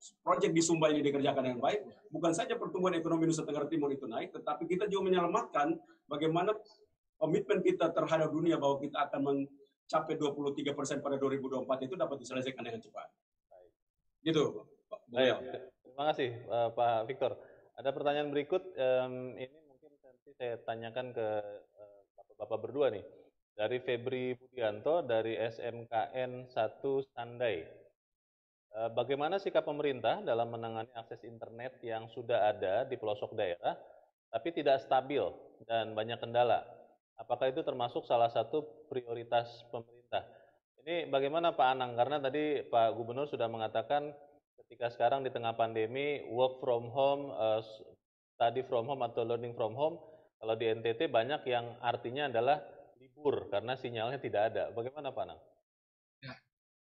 proyek di Sumba ini dikerjakan dengan baik, bukan saja pertumbuhan ekonomi Nusa Tenggara Timur itu naik, tetapi kita juga menyelamatkan bagaimana komitmen kita terhadap dunia bahwa kita akan mencapai 23% pada 2024 itu dapat diselesaikan dengan cepat. Gitu, Pak. Baik, terima kasih Pak Victor. Ada pertanyaan berikut, ini mungkin nanti saya tanyakan ke Bapak berdua nih. Dari Febri Budianto dari SMKN 1 Sandai. Bagaimana sikap pemerintah dalam menangani akses internet yang sudah ada di pelosok daerah, tapi tidak stabil dan banyak kendala? Apakah itu termasuk salah satu prioritas pemerintah? Ini bagaimana Pak Anang? Karena tadi Pak Gubernur sudah mengatakan ketika sekarang di tengah pandemi, work from home, study from home atau learning from home, kalau di NTT banyak yang artinya adalah libur karena sinyalnya tidak ada. Bagaimana Pak Anang? Ya,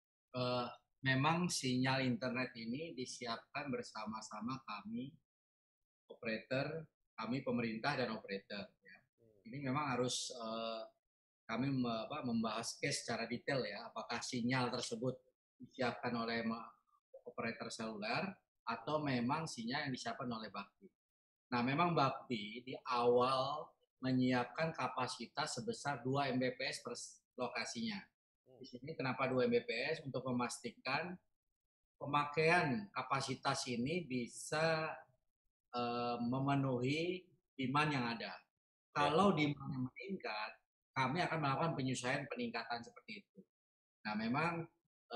memang sinyal internet ini disiapkan bersama-sama kami, operator, kami pemerintah dan operator. Ya. Ini memang harus kami membahas case secara detail ya, apakah sinyal tersebut disiapkan oleh operator seluler atau memang sinyal yang disiapkan oleh Bakti. Nah, memang Bakti di awal menyiapkan kapasitas sebesar 2 Mbps per lokasinya. Di sini kenapa 2 Mbps? Untuk memastikan pemakaian kapasitas ini bisa memenuhi demand yang ada. Kalau demand yang meningkat, kami akan melakukan penyesuaian peningkatan seperti itu. Nah, memang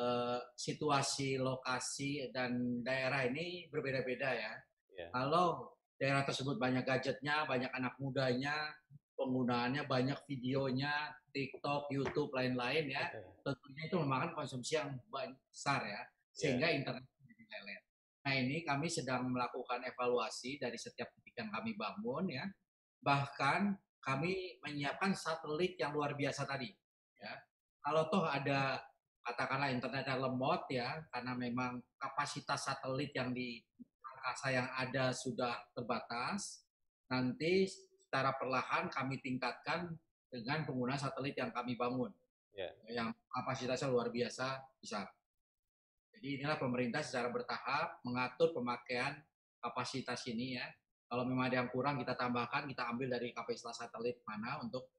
situasi lokasi dan daerah ini berbeda-beda ya. Kalau daerah tersebut banyak gadgetnya, banyak anak mudanya, penggunaannya banyak videonya, TikTok, YouTube, lain-lain ya, tentunya itu memakan konsumsi yang besar ya, sehingga internet menjadi lelet. Nah, ini kami sedang melakukan evaluasi dari setiap titik yang kami bangun ya. Bahkan kami menyiapkan satelit yang luar biasa tadi ya. Kalau toh ada katakanlah internetnya lemot ya, karena memang kapasitas satelit yang di angkasa yang ada sudah terbatas, nanti secara perlahan kami tingkatkan dengan penggunaan satelit yang kami bangun, yang kapasitasnya luar biasa besar. Jadi inilah pemerintah secara bertahap mengatur pemakaian kapasitas ini ya. Kalau memang ada yang kurang kita tambahkan, kita ambil dari kapasitas satelit mana untuk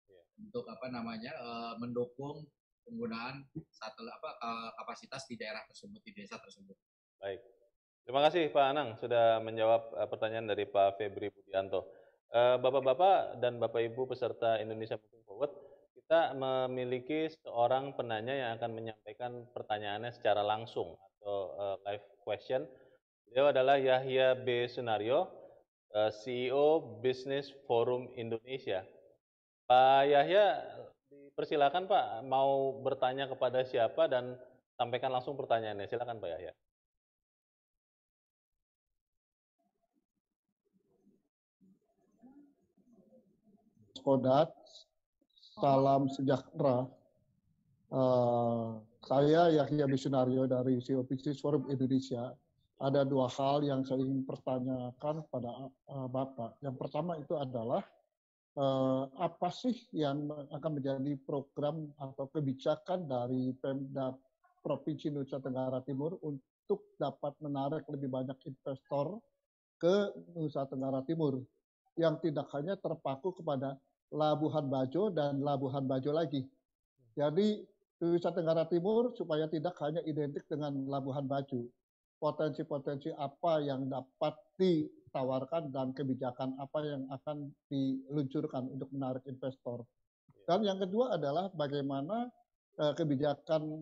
mendukung penggunaan kapasitas di daerah tersebut, di desa tersebut. Baik, terima kasih Pak Anang sudah menjawab pertanyaan dari Pak Febri Budianto. Bapak-bapak dan Bapak Ibu peserta Indonesia Moving Forward, kita memiliki seorang penanya yang akan menyampaikan pertanyaannya secara langsung atau live question. Beliau adalah Yahya B. Sunario, CEO Business Forum Indonesia. Pak Yahya, dipersilakan Pak, mau bertanya kepada siapa dan sampaikan langsung pertanyaannya. Silakan Pak Yahya. Kodat, salam sejahtera. Saya Yahya Bisunario dari CEO Business Forum Indonesia. Ada 2 hal yang saya ingin pertanyakan pada Bapak. Yang pertama itu adalah apa sih yang akan menjadi program atau kebijakan dari Pemda Provinsi Nusa Tenggara Timur untuk dapat menarik lebih banyak investor ke Nusa Tenggara Timur yang tidak hanya terpaku kepada Labuhan Bajo dan Labuhan Bajo lagi. Jadi Nusa Tenggara Timur supaya tidak hanya identik dengan Labuhan Bajo. Potensi-potensi apa yang dapat ditawarkan dan kebijakan apa yang akan diluncurkan untuk menarik investor. Dan yang kedua adalah bagaimana kebijakan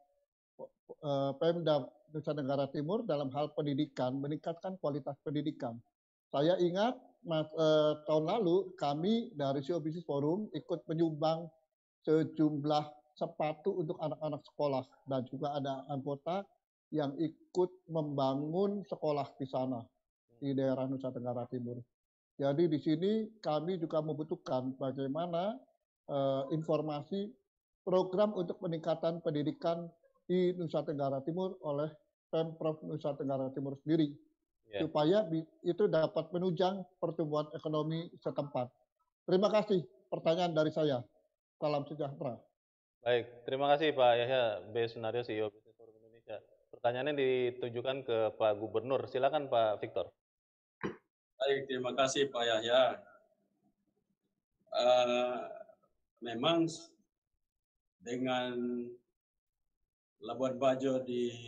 Pemda Nusa Tenggara Timur dalam hal pendidikan, meningkatkan kualitas pendidikan. Saya ingat tahun lalu kami dari CEO Business Forum ikut menyumbang sejumlah sepatu untuk anak-anak sekolah dan juga ada anggota yang ikut membangun sekolah di sana di daerah Nusa Tenggara Timur. Jadi di sini kami juga membutuhkan bagaimana informasi program untuk peningkatan pendidikan di Nusa Tenggara Timur oleh Pemprov Nusa Tenggara Timur sendiri. Supaya itu dapat menunjang pertumbuhan ekonomi setempat. Terima kasih pertanyaan dari saya. Salam sejahtera. Baik, terima kasih Pak Yahya B. Sunario, CEO Business Forum Indonesia. Pertanyaannya ditujukan ke Pak Gubernur. Silakan Pak Victor. Baik, terima kasih Pak Yahya. Memang dengan Labuan Bajo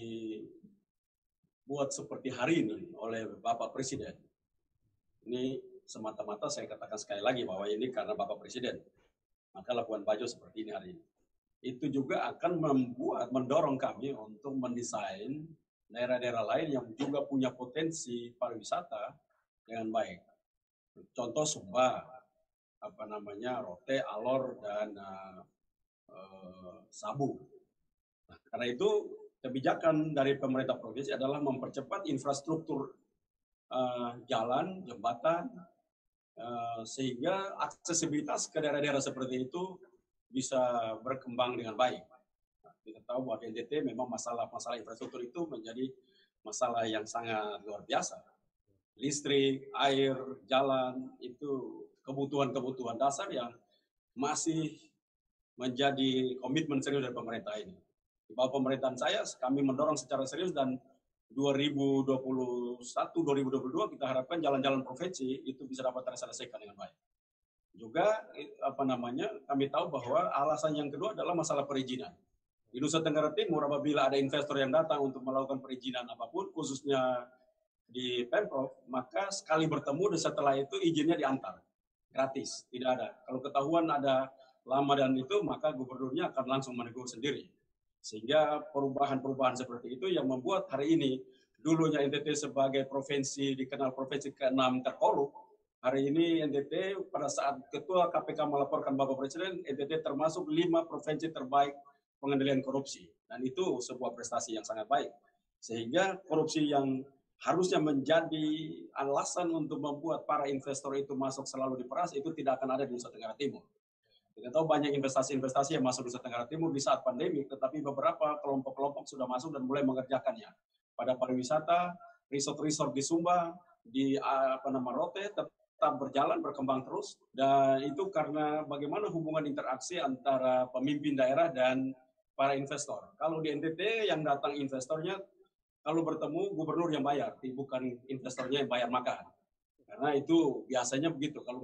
dibuat seperti hari ini oleh Bapak Presiden, ini semata-mata saya katakan sekali lagi bahwa ini karena Bapak Presiden, maka Labuan Bajo seperti ini hari ini. Itu juga akan mendorong kami untuk mendesain daerah-daerah lain yang juga punya potensi pariwisata dengan baik. Contoh Sumba, Rote, Alor, dan Sabu. Nah, karena itu kebijakan dari pemerintah provinsi adalah mempercepat infrastruktur jalan, jembatan, sehingga aksesibilitas ke daerah-daerah seperti itu bisa berkembang dengan baik. Nah, kita tahu bahwa di NTT memang masalah infrastruktur itu menjadi masalah yang sangat luar biasa. Listrik, air, jalan, itu kebutuhan-kebutuhan dasar yang masih menjadi komitmen serius dari pemerintah ini. Di bawah pemerintahan saya, kami mendorong secara serius dan 2021-2022 kita harapkan jalan-jalan provinsi itu bisa dapat terselesaikan dengan baik. Juga kami tahu bahwa alasan yang kedua adalah masalah perizinan. Di Nusa Tenggara Timur apabila ada investor yang datang untuk melakukan perizinan apapun, khususnya di Pemprov, maka sekali bertemu dan setelah itu izinnya diantar gratis, tidak ada. Kalau ketahuan ada lama dan itu, maka gubernurnya akan langsung menegur sendiri. Sehingga perubahan-perubahan seperti itu yang membuat hari ini dulunya NTT sebagai provinsi dikenal provinsi ke-6 terkorup. Hari ini NTT pada saat Ketua KPK melaporkan Bapak Presiden, NTT termasuk 5 provinsi terbaik pengendalian korupsi. Dan itu sebuah prestasi yang sangat baik. Sehingga korupsi yang harusnya menjadi alasan untuk membuat para investor itu masuk selalu diperas, itu tidak akan ada di Nusa Tenggara Timur. Kita tahu banyak investasi-investasi yang masuk Nusa Tenggara Timur di saat pandemi, tetapi beberapa kelompok-kelompok sudah masuk dan mulai mengerjakannya. Pada pariwisata, resort-resort di Sumba, di Rote, tetap berjalan, berkembang terus, dan itu karena bagaimana hubungan interaksi antara pemimpin daerah dan para investor. Kalau di NTT yang datang investornya, kalau bertemu gubernur yang bayar, bukan investornya yang bayar makan. Karena itu biasanya begitu, kalau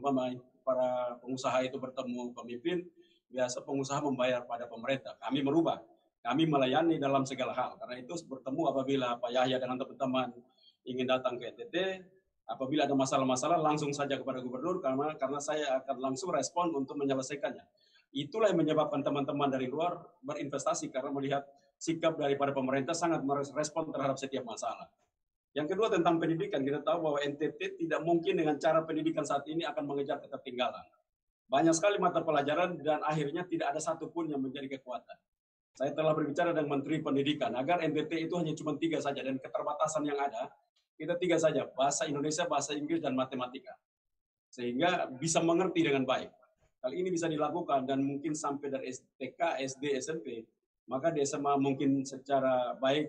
para pengusaha itu bertemu pemimpin, biasa pengusaha membayar pada pemerintah. Kami merubah, kami melayani dalam segala hal. Karena itu bertemu apabila Pak Yahya dengan teman-teman ingin datang ke NTT, apabila ada masalah-masalah langsung saja kepada gubernur karena saya akan langsung respon untuk menyelesaikannya. Itulah yang menyebabkan teman-teman dari luar berinvestasi karena melihat sikap daripada pemerintah sangat merespon terhadap setiap masalah. Yang kedua tentang pendidikan, kita tahu bahwa NTT tidak mungkin dengan cara pendidikan saat ini akan mengejar ketertinggalan. Banyak sekali mata pelajaran dan akhirnya tidak ada satupun yang menjadi kekuatan. Saya telah berbicara dengan Menteri Pendidikan agar NTT itu hanya cuma 3 saja dan keterbatasan yang ada, kita 3 saja, bahasa Indonesia, bahasa Inggris, dan matematika. Sehingga bisa mengerti dengan baik. Hal ini bisa dilakukan dan mungkin sampai dari TK, SD, SMP, maka di SMA mungkin secara baik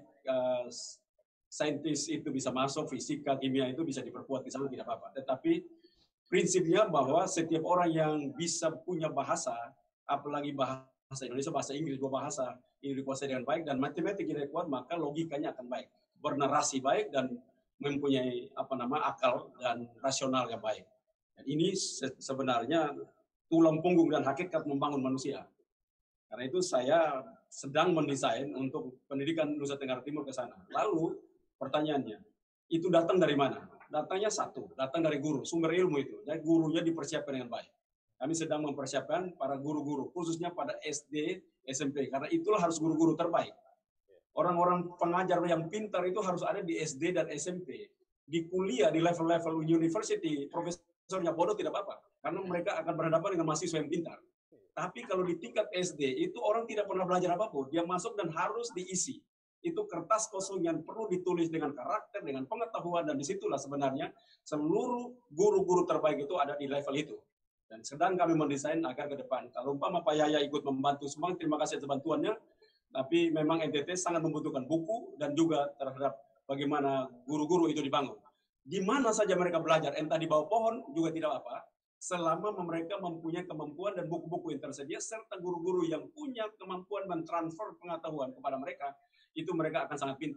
saintis itu bisa masuk, fisika, kimia itu bisa diperkuat di sana, tidak apa-apa. Tetapi prinsipnya bahwa setiap orang yang bisa punya bahasa, apalagi bahasa Indonesia, bahasa Inggris, 2 bahasa ini dikuasai dengan baik dan matematik tidak kuat, maka logikanya akan baik, bernarasi baik dan mempunyai akal dan rasional yang baik. Dan ini sebenarnya tulang punggung dan hakikat membangun manusia. Karena itu saya sedang mendesain untuk pendidikan Nusa Tenggara Timur ke sana. Lalu pertanyaannya, itu datang dari mana? Datangnya satu, datang dari guru, sumber ilmu itu. Dan gurunya dipersiapkan dengan baik. Kami sedang mempersiapkan para guru-guru, khususnya pada SD, SMP, karena itulah harus guru-guru terbaik. Orang-orang pengajar yang pintar itu harus ada di SD dan SMP. Di kuliah, di level-level university, profesornya bodoh tidak apa-apa. Karena mereka akan berhadapan dengan mahasiswa yang pintar. Tapi kalau di tingkat SD, itu orang tidak pernah belajar apapun. Dia masuk dan harus diisi. Itu kertas kosong yang perlu ditulis dengan karakter, dengan pengetahuan, dan disitulah sebenarnya seluruh guru-guru terbaik itu ada di level itu. Dan sedang kami mendesain agar ke depan. Kalau umpama Pak Yahya ikut membantu semua, terima kasih atas bantuannya. Tapi memang NTT sangat membutuhkan buku dan juga terhadap bagaimana guru-guru itu dibangun. Di mana saja mereka belajar, entah di bawah pohon juga tidak apa, selama mereka mempunyai kemampuan dan buku-buku yang tersedia, serta guru-guru yang punya kemampuan mentransfer pengetahuan kepada mereka, itu mereka akan sangat pintar.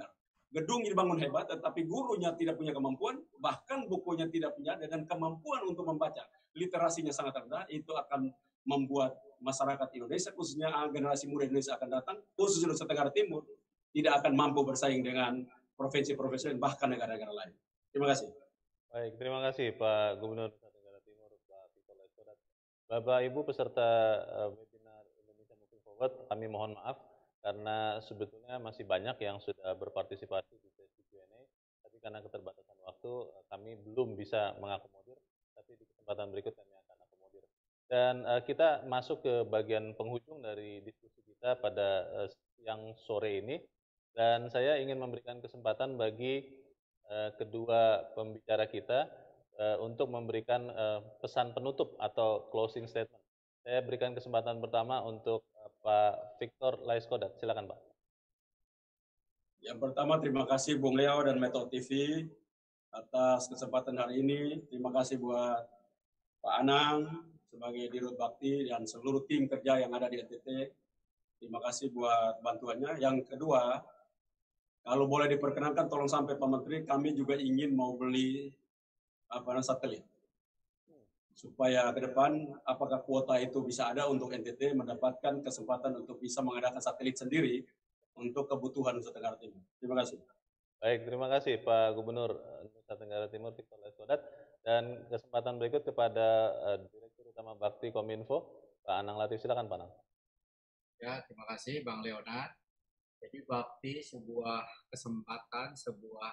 gedung dibangun hebat, tetapi gurunya tidak punya kemampuan, bahkan bukunya tidak punya, dengan kemampuan untuk membaca, literasinya sangat rendah, itu akan membuat masyarakat Indonesia, khususnya generasi muda Indonesia akan datang, khususnya Nusa Tenggara Timur, tidak akan mampu bersaing dengan provinsi-provinsi dan bahkan negara-negara lain. Terima kasih. Baik, terima kasih Pak Gubernur Nusa Tenggara Timur, Pak Victor Laiskodat. Bapak Ibu peserta webinar Indonesia Moving Forward, kami mohon maaf karena sebetulnya masih banyak yang sudah berpartisipasi di sesi Q&A, tapi karena keterbatasan waktu kami belum bisa mengakomodir, tapi di kesempatan berikut kami akan akomodir. Dan kita masuk ke bagian penghujung dari diskusi kita pada siang sore ini, dan saya ingin memberikan kesempatan bagi kedua pembicara kita untuk memberikan pesan penutup atau closing statement. Saya berikan kesempatan pertama untuk Pak Victor Laiskodat. Silakan Pak. Yang pertama, terima kasih Bung Leo dan Metro TV atas kesempatan hari ini. Terima kasih buat Pak Anang sebagai Dirut Bakti dan seluruh tim kerja yang ada di NTT. Terima kasih buat bantuannya. Yang kedua, kalau boleh diperkenankan, tolong sampai Pak Menteri, kami juga ingin mau beli satelit. Supaya ke depan, apakah kuota itu bisa ada untuk NTT mendapatkan kesempatan untuk bisa mengadakan satelit sendiri untuk kebutuhan Nusa Tenggara Timur. Terima kasih. Baik, terima kasih Pak Gubernur Nusa Tenggara Timur Victor Laiskodat. Dan kesempatan berikut kepada Direktur Utama Bakti Kominfo, Pak Anang Latif. Silakan Pak Anang. Ya, terima kasih Bang Leonard. Jadi Bakti sebuah kesempatan, sebuah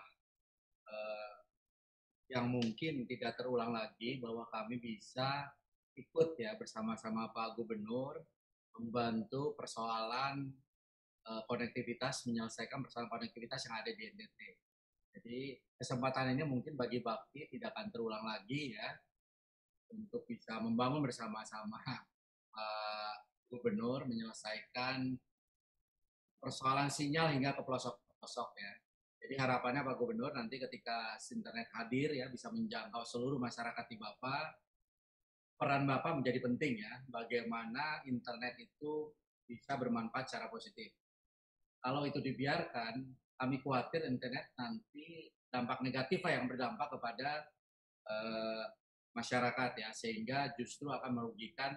yang mungkin tidak terulang lagi bahwa kami bisa ikut ya bersama-sama Pak Gubernur membantu persoalan konektivitas, menyelesaikan persoalan konektivitas yang ada di NTT. Jadi kesempatan ini mungkin bagi Bakti tidak akan terulang lagi ya, untuk bisa membangun bersama-sama Pak Gubernur menyelesaikan persoalan sinyal hingga ke pelosok-pelosok ya. Jadi harapannya Pak Gubernur nanti ketika internet hadir ya bisa menjangkau seluruh masyarakat di Bapak. Peran Bapak menjadi penting ya, bagaimana internet itu bisa bermanfaat secara positif. Kalau itu dibiarkan, kami khawatir internet nanti dampak negatif yang berdampak kepada masyarakat ya, sehingga justru akan merugikan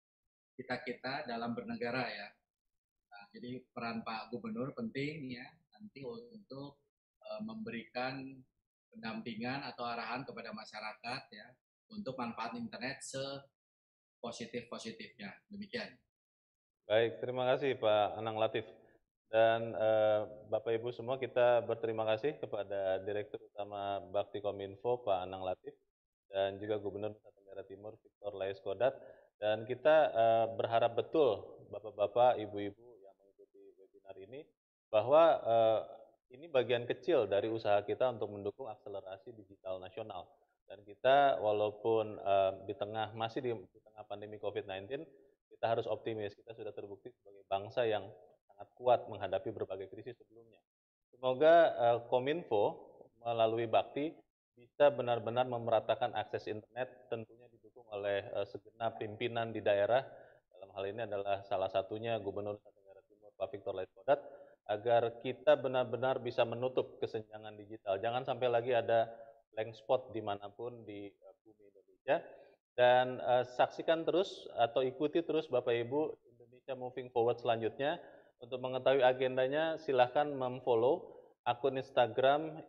kita dalam bernegara ya. Nah, jadi peran Pak Gubernur penting ya nanti untuk memberikan pendampingan atau arahan kepada masyarakat ya untuk manfaat internet sepositif-positifnya. Demikian. Baik, terima kasih Pak Anang Latif. Dan Bapak Ibu semua, kita berterima kasih kepada Direktur Utama Bakti Kominfo Pak Anang Latif dan juga Gubernur Nusa Tenggara Timur Victor Laiskodat. Dan kita berharap betul Bapak-bapak, Ibu-ibu yang mengikuti webinar ini bahwa ini bagian kecil dari usaha kita untuk mendukung akselerasi digital nasional. Dan kita walaupun masih di tengah pandemi COVID-19, kita harus optimis. Kita sudah terbukti sebagai bangsa yang sangat kuat menghadapi berbagai krisis sebelumnya. Semoga Kominfo melalui Bakti bisa benar-benar memeratakan akses internet, tentunya didukung oleh segenap pimpinan di daerah. Dalam hal ini adalah salah satunya Gubernur Nusa Tenggara Timur Pak Victor Laiskodat, agar kita benar-benar bisa menutup kesenjangan digital. Jangan sampai lagi ada blank spot dimanapun di bumi Indonesia. Dan saksikan terus atau ikuti terus Bapak Ibu Indonesia Moving Forward selanjutnya. Untuk mengetahui agendanya silahkan memfollow akun Instagram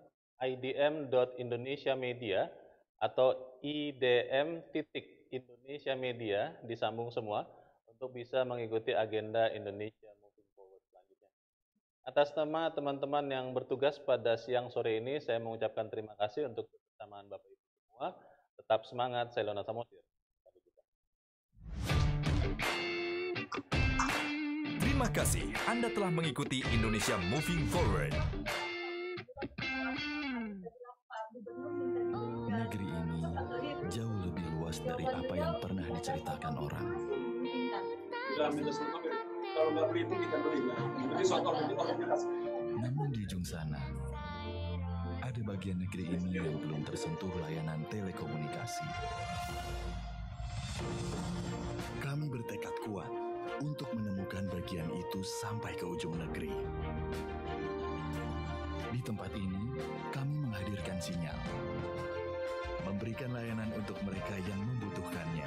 idm.indonesiamedia atau idm.indonesiamedia disambung semua untuk bisa mengikuti agenda Indonesia Moving Forward selanjutnya. Atas nama teman-teman yang bertugas pada siang sore ini, saya mengucapkan terima kasih untuk kebersamaan Bapak Ibu semua. Tetap semangat, saya Leonard Samosir. Terima kasih Anda telah mengikuti Indonesia Moving Forward. Negeri ini jauh lebih luas dari apa yang pernah diceritakan orang. Namun di ujung sana, ada bagian negeri ini yang belum tersentuh layanan telekomunikasi. Kami bertekad kuat untuk menemukan bagian itu sampai ke ujung negeri. Di tempat ini, kami menghadirkan sinyal, memberikan layanan untuk mereka yang membutuhkannya.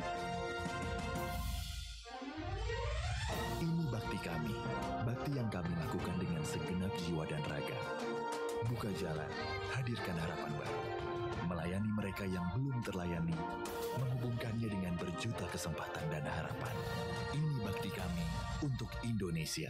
Ini bakti kami, bakti yang kami lakukan dengan segenap jiwa dan raga. Buka jalan, hadirkan harapan baru. Melayani mereka yang belum terlayani, menghubungkannya dengan berjuta kesempatan dan harapan. Ini bakti kami untuk Indonesia.